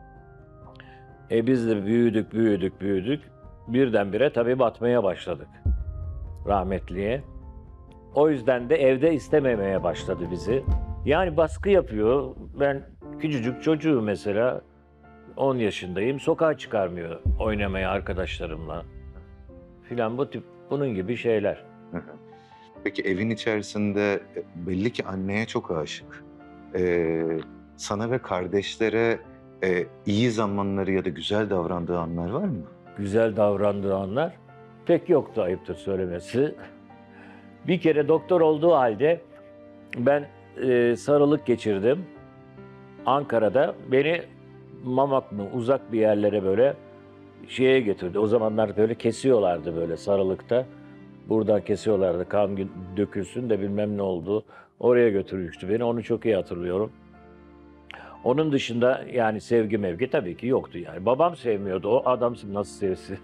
E biz de büyüdük, büyüdük, büyüdük. Birdenbire tabii batmaya başladık rahmetliye. O yüzden de evde istememeye başladı bizi. Yani baskı yapıyor. Ben küçücük çocuğum mesela. on yaşındayım. Sokağa çıkarmıyor oynamaya arkadaşlarımla. Filan bu tip, bunun gibi şeyler. Peki evin içerisinde belli ki anneye çok aşık. Ee, sana ve kardeşlere e, iyi zamanları ya da güzel davrandığı anlar var mı? Güzel davrandığı anlar pek yoktu, ayıptır söylemesi. Bir kere doktor olduğu halde ben e, sarılık geçirdim. Ankara'da beni Mamaklı uzak bir yerlere böyle şeye getirdi. O zamanlar böyle kesiyorlardı böyle sarılıkta. Buradan kesiyorlardı, kan dökülsün de bilmem ne oldu. Oraya götürmüştü beni, onu çok iyi hatırlıyorum. Onun dışında yani sevgi mevgi tabii ki yoktu yani. Babam sevmiyordu, o adam nasıl sevsin?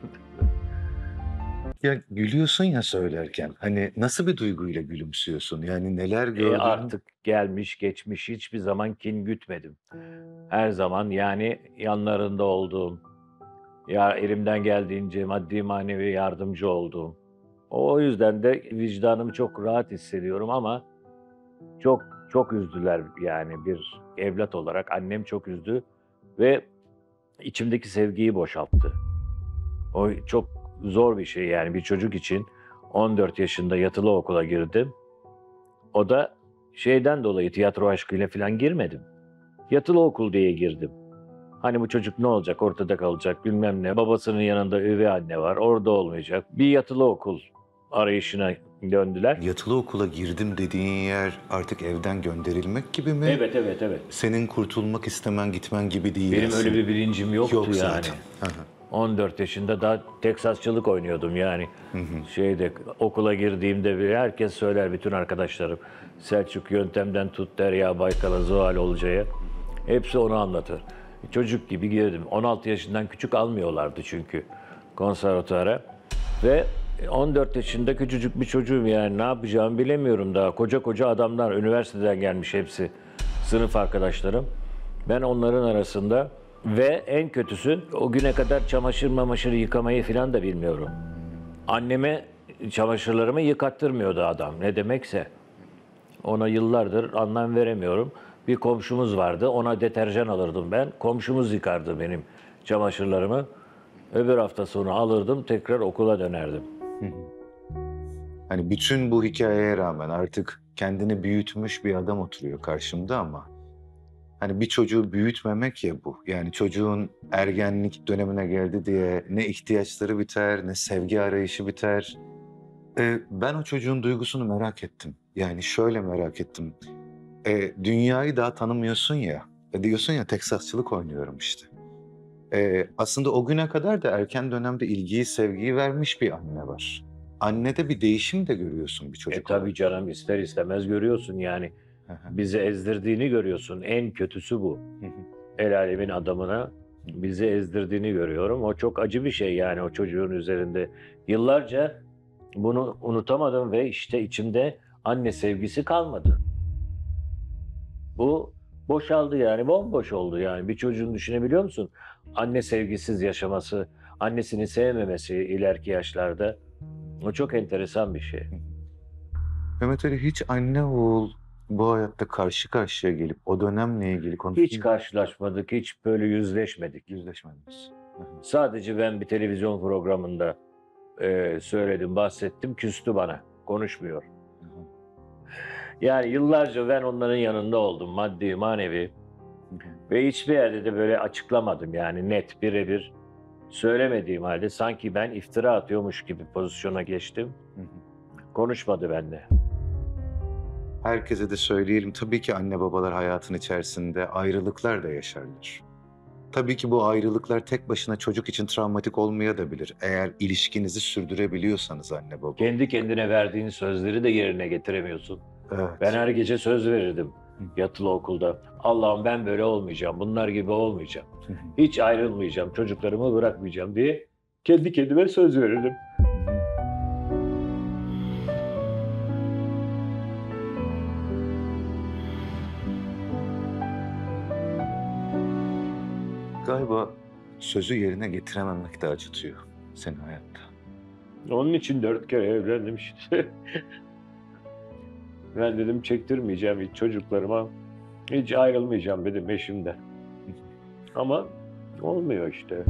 Ya gülüyorsun ya söylerken, hani nasıl bir duyguyla gülümsüyorsun? Yani neler gördün? E artık gelmiş geçmiş, hiçbir zaman kin gütmedim. Her zaman yani yanlarında olduğum, ya elimden geldiğince maddi manevi yardımcı olduğum. O yüzden de vicdanımı çok rahat hissediyorum ama çok çok üzdüler yani bir evlat olarak. Annem çok üzdü. ve içimdeki sevgiyi boşalttı. O çok zor bir şey yani bir çocuk için. on dört yaşında yatılı okula girdim. O da şeyden dolayı tiyatro aşkıyla falan girmedim. Yatılı okul diye girdim. Hani bu çocuk ne olacak, ortada kalacak bilmem ne. Babasının yanında üvey anne var, orada olmayacak. Bir yatılı okul arayışına döndüler. Yatılı okula girdim dediğin yer artık evden gönderilmek gibi mi? Evet, evet, evet. Senin kurtulmak istemen, gitmen gibi değil. Benim aslında. öyle bir bilincim yoktu Yok yani. zaten. Hı hı. on dört yaşında daha Teksasçılık oynuyordum yani. Şeyde okula girdiğimde bile herkes söyler, bütün arkadaşlarım. Selçuk Yöntem'den tut Derya Baykal'a, Zuhal Olcay'a. Hepsi onu anlatır. Çocuk gibi girdim. on altı yaşından küçük almıyorlardı çünkü konservatuara. Ve on dört yaşında küçücük bir çocuğum yani ne yapacağımı bilemiyorum daha. Koca koca adamlar, üniversiteden gelmiş hepsi. Sınıf arkadaşlarım. Ben onların arasında ve en kötüsü o güne kadar çamaşır mamaşır yıkamayı falan da bilmiyorum. Anneme çamaşırlarımı yıkattırmıyordu adam ne demekse. Ona yıllardır anlam veremiyorum. Bir komşumuz vardı, ona deterjan alırdım ben. Komşumuz yıkardı benim çamaşırlarımı. Öbür hafta sonu alırdım, tekrar okula dönerdim. Hani bütün bu hikayeye rağmen artık kendini büyütmüş bir adam oturuyor karşımda ama hani bir çocuğu büyütmemek ya bu. Yani çocuğun ergenlik dönemine geldi diye ne ihtiyaçları biter, ne sevgi arayışı biter. Ee, ben o çocuğun duygusunu merak ettim. Yani şöyle merak ettim. Ee, dünyayı daha tanımıyorsun ya. E diyorsun ya Teksasçılık oynuyorum işte. Ee, aslında o güne kadar da erken dönemde ilgiyi, sevgiyi vermiş bir anne var. Annede bir değişim de görüyorsun bir çocuk. E tabii canım ister istemez görüyorsun yani. Bizi ezdirdiğini görüyorsun. En kötüsü bu. El alemin adamına bizi ezdirdiğini görüyorum. O çok acı bir şey yani o çocuğun üzerinde. Yıllarca bunu unutamadım ve işte içimde anne sevgisi kalmadı. Bu boşaldı yani, bomboş oldu yani. Bir çocuğun düşünebiliyor musun? Anne sevgisiz yaşaması, annesini sevmemesi ileriki yaşlarda. O çok enteresan bir şey. Mehmet Ali hiç anne oğul bu hayatta karşı karşıya gelip o dönemle ilgili konuşuyor. Hiç karşılaşmadık, hiç böyle yüzleşmedik. Yüzleşmediniz. Sadece ben bir televizyon programında e, söyledim, bahsettim, küstü bana. Konuşmuyor. Yani yıllarca ben onların yanında oldum, maddi, manevi. Ve hiçbir yerde de böyle açıklamadım yani net, birebir söylemediğim halde sanki ben iftira atıyormuş gibi pozisyona geçtim. Konuşmadı benimle. Herkese de söyleyelim, tabii ki anne babalar hayatın içerisinde ayrılıklar da yaşarlar. Tabii ki bu ayrılıklar tek başına çocuk için travmatik olmayabilir. Eğer ilişkinizi sürdürebiliyorsanız anne baba. Kendi kendine verdiğin sözleri de yerine getiremiyorsun. Evet. Ben her gece söz verirdim yatılı okulda. Allah'ım ben böyle olmayacağım, bunlar gibi olmayacağım. Hiç ayrılmayacağım, çocuklarımı bırakmayacağım diye kendi kendime söz verirdim. Galiba sözü yerine getirememek de acıtıyor senin hayatta. Onun için dört kere evlendim işte. Ben dedim çektirmeyeceğim hiç çocuklarıma, hiç ayrılmayacağım dedim eşimden. Ama olmuyor işte.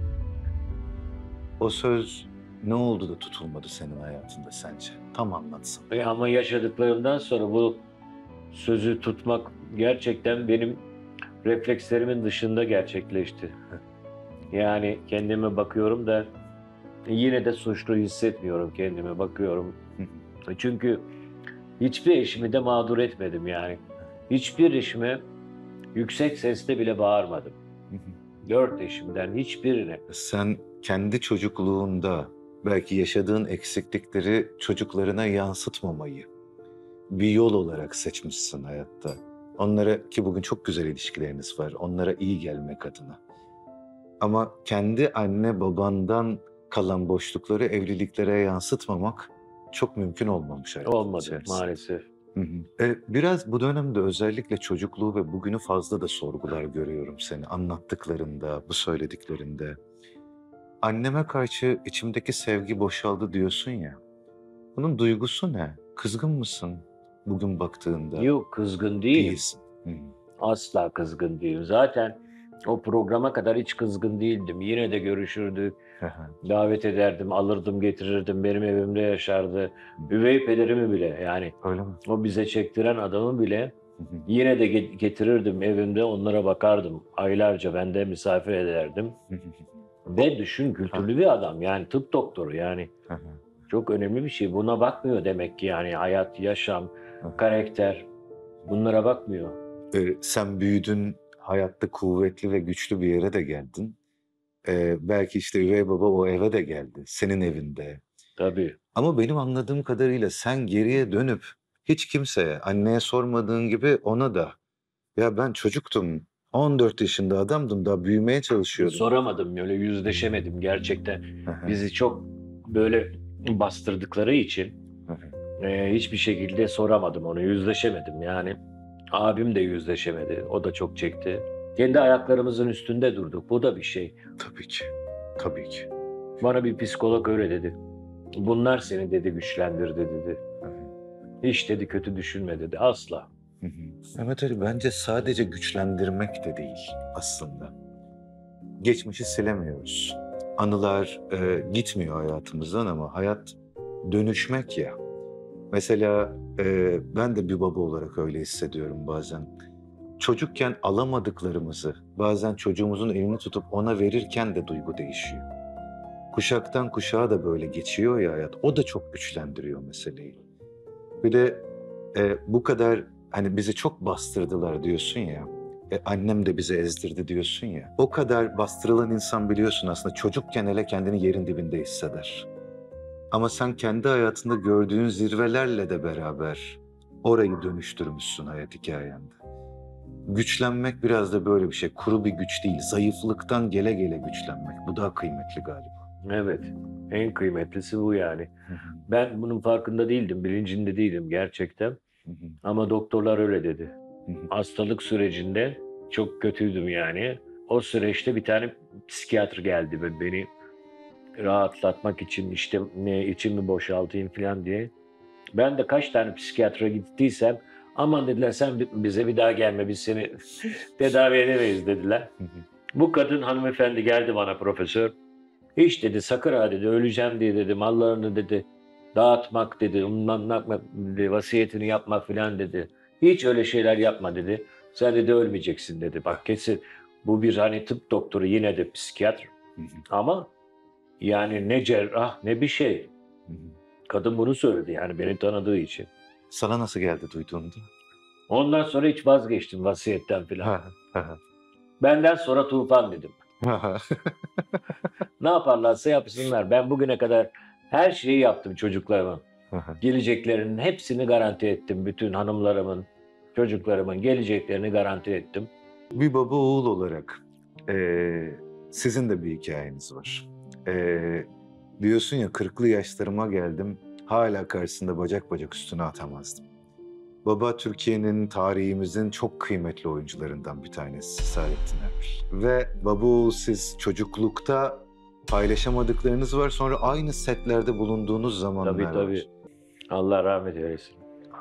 O söz ne oldu da tutulmadı senin hayatında sence? Tam anlatsın. E ama yaşadıklarımdan sonra bu sözü tutmak gerçekten benim reflekslerimin dışında gerçekleşti. Yani kendime bakıyorum da yine de suçlu hissetmiyorum kendime, bakıyorum. Çünkü hiçbir eşimi de mağdur etmedim yani. Hiçbir eşime yüksek sesle bile bağırmadım. Dört eşimden hiçbirine. Sen kendi çocukluğunda belki yaşadığın eksiklikleri çocuklarına yansıtmamayı bir yol olarak seçmişsin hayatta. Onlara, ki bugün çok güzel ilişkileriniz var, onlara iyi gelmek adına. Ama kendi anne babandan kalan boşlukları evliliklere yansıtmamak çok mümkün olmamış hayatın Olmadı içerisinde. maalesef. Hı hı. E, biraz bu dönemde özellikle çocukluğu ve bugünü fazla da sorgular görüyorum seni anlattıklarında, bu söylediklerinde. Anneme karşı içimdeki sevgi boşaldı diyorsun ya. Bunun duygusu ne? Kızgın mısın bugün baktığında? Yok, kızgın değilim. Değilsin. Hı. Asla kızgın değilim. Zaten O programa kadar hiç kızgın değildim. Yine de görüşürdük. Davet ederdim, alırdım, getirirdim. Benim evimde yaşardı. Üvey pederimi bile yani. Öyle mi? O bize çektiren adamı bile yine de ge- getirirdim evimde. Onlara bakardım. Aylarca ben de misafir ederdim. Ve düşün, kültürlü bir adam yani, tıp doktoru yani. Çok önemli bir şey. Buna bakmıyor demek ki yani, hayat, yaşam, karakter. Bunlara bakmıyor. Ee, sen büyüdün, hayatta kuvvetli ve güçlü bir yere de geldin. Ee, belki işte üvey baba o eve de geldi, senin evinde. Tabii. Ama benim anladığım kadarıyla sen geriye dönüp hiç kimseye, anneye sormadığın gibi ona da, ya ben çocuktum, on dört yaşında adamdım, daha büyümeye çalışıyordum. Soramadım, öyle yüzleşemedim gerçekten. Bizi çok böyle bastırdıkları için e, hiçbir şekilde soramadım onu, yüzleşemedim yani. Abim de yüzleşemedi, o da çok çekti. Kendi ayaklarımızın üstünde durduk, bu da bir şey. Tabii ki, tabii ki. Bana bir psikolog öyle dedi. Bunlar seni dedi güçlendirdi dedi. Hiç dedi kötü düşünme dedi, asla. Mehmet Ali, bence sadece güçlendirmek de değil aslında. Geçmişi silemiyoruz. Anılar e, gitmiyor hayatımızdan ama hayat dönüşmek ya. Mesela e, ben de bir baba olarak öyle hissediyorum bazen. Çocukken alamadıklarımızı bazen çocuğumuzun elini tutup ona verirken de duygu değişiyor. Kuşaktan kuşağa da böyle geçiyor ya hayat. O da çok güçlendiriyor meseleyi. Bir de e, bu kadar hani bizi çok bastırdılar diyorsun ya. E, annem de bizi ezdirdi diyorsun ya. O kadar bastırılan insan biliyorsun aslında çocukken hele kendini yerin dibinde hisseder. Ama sen kendi hayatında gördüğün zirvelerle de beraber orayı dönüştürmüşsün hayat hikayende. Güçlenmek biraz da böyle bir şey. Kuru bir güç değil. Zayıflıktan gele gele güçlenmek. Bu daha kıymetli galiba. Evet, en kıymetlisi bu yani. Ben bunun farkında değildim, bilincinde değilim gerçekten. Ama doktorlar öyle dedi. Hastalık sürecinde çok kötüydüm yani. O süreçte bir tane psikiyatr geldi ve beni rahatlatmak için, işte ne içimi boşaltayım falan diye. Ben de kaç tane psikiyatra gittiysem, aman dediler sen bize bir daha gelme, biz seni tedavi edemeyiz dediler. Bu kadın hanımefendi geldi bana, profesör. Hiç dedi, sakın ha dedi, öleceğim diye dedi, mallarını dedi dağıtmak dedi, ondan yapmak dedi, vasiyetini yapmak falan dedi. Hiç öyle şeyler yapma dedi. Sen dedi ölmeyeceksin dedi. Bak kesin bu bir hani tıp doktoru, yine de psikiyatr. Ama yani ne cerrah ne bir şey. Kadın bunu söyledi yani beni tanıdığı için. Sana nasıl geldi duyduğunda? Ondan sonra hiç vazgeçtim vasiyetten falan. Benden sonra tufan dedim. Ne yaparlarsa yapsınlar. Ben bugüne kadar her şeyi yaptım çocuklarımın. Geleceklerinin hepsini garanti ettim. Bütün hanımlarımın, çocuklarımın geleceklerini garanti ettim. Bir baba oğul olarak e, sizin de bir hikayeniz var. E, diyorsun ya kırklı yaşlarıma geldim, hala karşısında bacak bacak üstüne atamazdım. Baba Türkiye'nin, tarihimizin çok kıymetli oyuncularından bir tanesi Saadettin Erbil. Ve baba oğul siz çocuklukta paylaşamadıklarınız var, sonra aynı setlerde bulunduğunuz zamanlar Tabii var. tabii. Allah rahmet eylesin.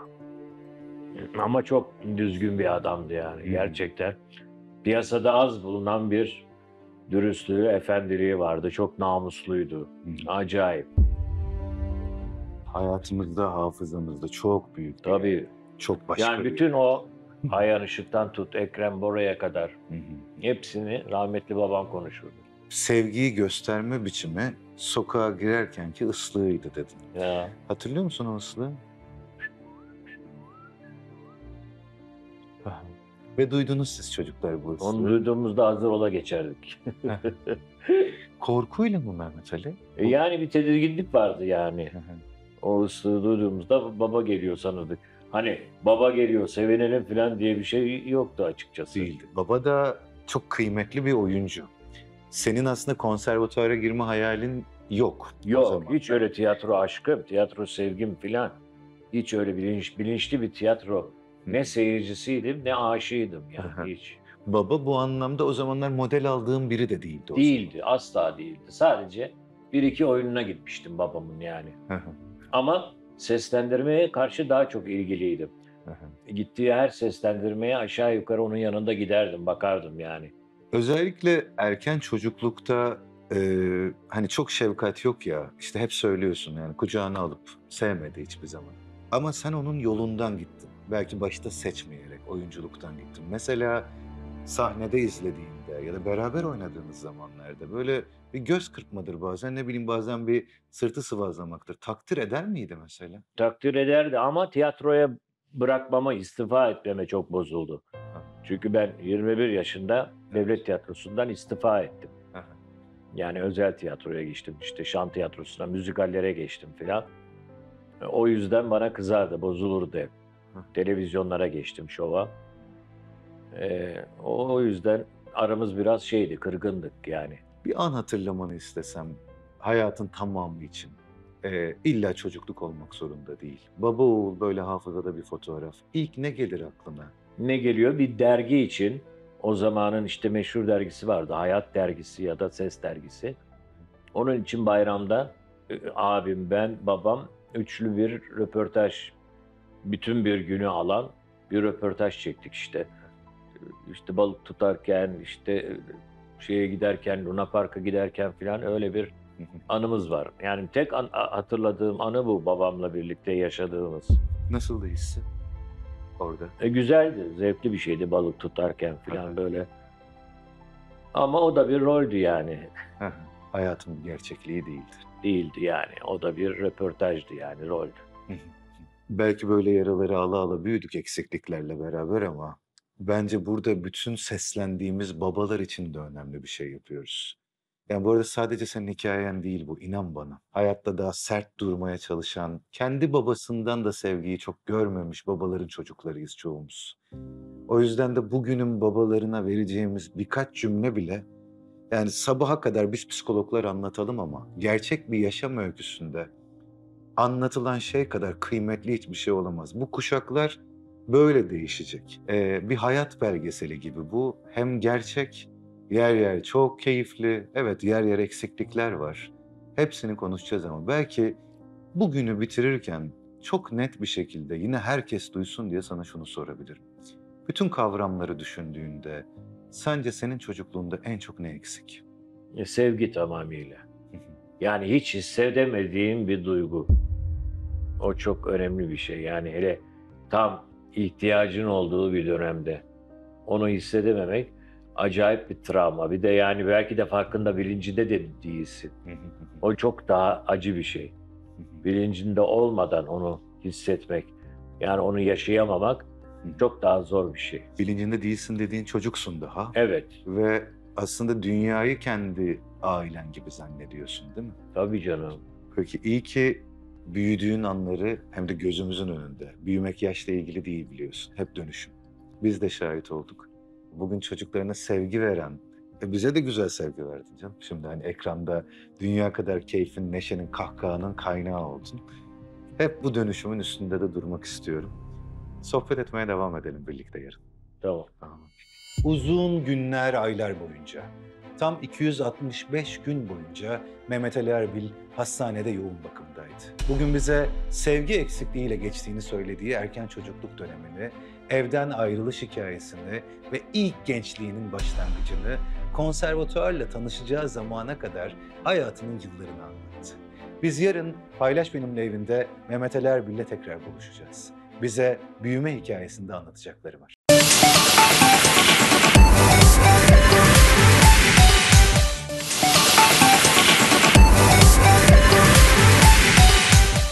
Ama çok düzgün bir adamdı yani gerçekten. Piyasada az bulunan bir dürüstlüğü, efendiliği vardı. Çok namusluydu. Acayip. Hayatımızda, hafızamızda çok büyük. Tabii. Çok başka Yani bir- bütün o Ayhan Işık'tan tut Ekrem Bora'ya kadar hepsini rahmetli babam konuşurdu. Sevgiyi gösterme biçimi sokağa girerkenki ıslığıydı dedin. Ya. Hatırlıyor musun o ıslığı? Ve duydunuz siz çocuklar bu ıslığı. Onu duyduğumuzda hazır ola geçerdik. Korkuyla mı Mehmet Ali? E yani bir tedirginlik vardı yani. O ıslığı duyduğumuzda baba geliyor sanırdık. Hani baba geliyor sevinelim falan diye bir şey yoktu açıkçası. Değildi. Baba da çok kıymetli bir oyuncu. Senin aslında konservatuara girme hayalin yok. o Yok, zaman. hiç öyle tiyatro aşkım, tiyatro sevgim filan. Hiç öyle bilinç, bilinçli bir tiyatro. Ne seyircisiydim ne aşığıydım yani hiç. Baba bu anlamda o zamanlar model aldığım biri de değildi o Değildi, asla değildi. Sadece bir iki oyununa gitmiştim babamın yani. Ama seslendirmeye karşı daha çok ilgiliydim. Gittiği her seslendirmeye aşağı yukarı onun yanında giderdim, bakardım yani. Özellikle erken çocuklukta e, hani çok şefkat yok ya, işte hep söylüyorsun yani kucağına alıp sevmedi hiçbir zaman. Ama sen onun yolundan gittin. Belki başta seçmeyerek oyunculuktan gittin. Mesela sahnede izlediğinde ya da beraber oynadığınız zamanlarda böyle bir göz kırpmadır bazen, ne bileyim bazen bir sırtı sıvazlamaktır. Takdir eder miydi mesela? Takdir ederdi ama tiyatroya bırakmama, istifa etmeme çok bozuldu. Çünkü ben yirmi bir yaşında devlet tiyatrosundan istifa ettim. Yani özel tiyatroya geçtim, işte şan tiyatrosuna, müzikallere geçtim filan. O yüzden bana kızardı, bozulurdu hep. Televizyonlara geçtim, şova. Ee, o, o yüzden aramız biraz şeydi, kırgındık yani. Bir an hatırlamanı istesem hayatın tamamı için. Ee, illa çocukluk olmak zorunda değil. Baba oğul böyle hafızada bir fotoğraf. İlk ne gelir aklına? Ne geliyor? Bir dergi için, o zamanın işte meşhur dergisi vardı, Hayat dergisi ya da Ses dergisi. Onun için bayramda e, abim, ben, babam üçlü bir röportaj, bütün bir günü alan bir röportaj çektik işte. İşte balık tutarken, işte şeye giderken, Luna Park'a giderken falan öyle bir anımız var. Yani tek an, hatırladığım anı bu, babamla birlikte yaşadığımız. Nasıldı hissi orada? E, güzeldi, zevkli bir şeydi balık tutarken falan böyle. Ama o da bir roldü yani. Hayatın bir gerçekliği değildi. Değildi yani. O da bir röportajdı yani, roldü. Belki böyle yaraları ala ala büyüdük eksikliklerle beraber ama bence burada bütün seslendiğimiz babalar için de önemli bir şey yapıyoruz. Yani bu arada sadece senin hikayen değil bu, inan bana. Hayatta daha sert durmaya çalışan, kendi babasından da sevgiyi çok görmemiş babaların çocuklarıyız çoğumuz. O yüzden de bugünün babalarına vereceğimiz birkaç cümle bile, yani sabaha kadar biz psikologlar anlatalım ama gerçek bir yaşam öyküsünde anlatılan şey kadar kıymetli hiçbir şey olamaz. Bu kuşaklar böyle değişecek. Ee, bir hayat belgeseli gibi bu. Hem gerçek, yer yer çok keyifli. Evet, yer yer eksiklikler var. Hepsini konuşacağız ama belki bugünü bitirirken çok net bir şekilde yine herkes duysun diye sana şunu sorabilirim. Bütün kavramları düşündüğünde sence senin çocukluğunda en çok ne eksik? E, sevgi tamamıyla. Yani hiç hissedemediğim bir duygu. O çok önemli bir şey. Yani hele tam ihtiyacın olduğu bir dönemde onu hissedememek acayip bir travma. Bir de yani belki de farkında, bilincinde de değilsin. O çok daha acı bir şey. Bilincinde olmadan onu hissetmek, yani onu yaşayamamak çok daha zor bir şey. Bilincinde değilsin dediğin çocuksun daha. Evet. Ve aslında dünyayı kendi ailen gibi zannediyorsun değil mi? Tabii canım. Peki iyi ki büyüdüğün anları hem de gözümüzün önünde. Büyümek yaşla ilgili değil biliyorsun. Hep dönüşüm. Biz de şahit olduk. Bugün çocuklarına sevgi veren, e bize de güzel sevgi verdin canım. Şimdi hani ekranda dünya kadar keyfin, neşenin, kahkahanın kaynağı oldun. Hep bu dönüşümün üstünde de durmak istiyorum. Sohbet etmeye devam edelim birlikte yarın. Tamam. Tamam. Uzun günler, aylar boyunca, tam iki yüz altmış beş gün boyunca Mehmet Ali Erbil hastanede yoğun bakımdaydı. Bugün bize sevgi eksikliğiyle geçtiğini söylediği erken çocukluk dönemini, evden ayrılış hikayesini ve ilk gençliğinin başlangıcını, konservatuarla tanışacağı zamana kadar hayatının yıllarını anlattı. Biz yarın Paylaş Benimle evinde Mehmet Ali Erbil'le tekrar buluşacağız. Bize büyüme hikayesinde anlatacakları var.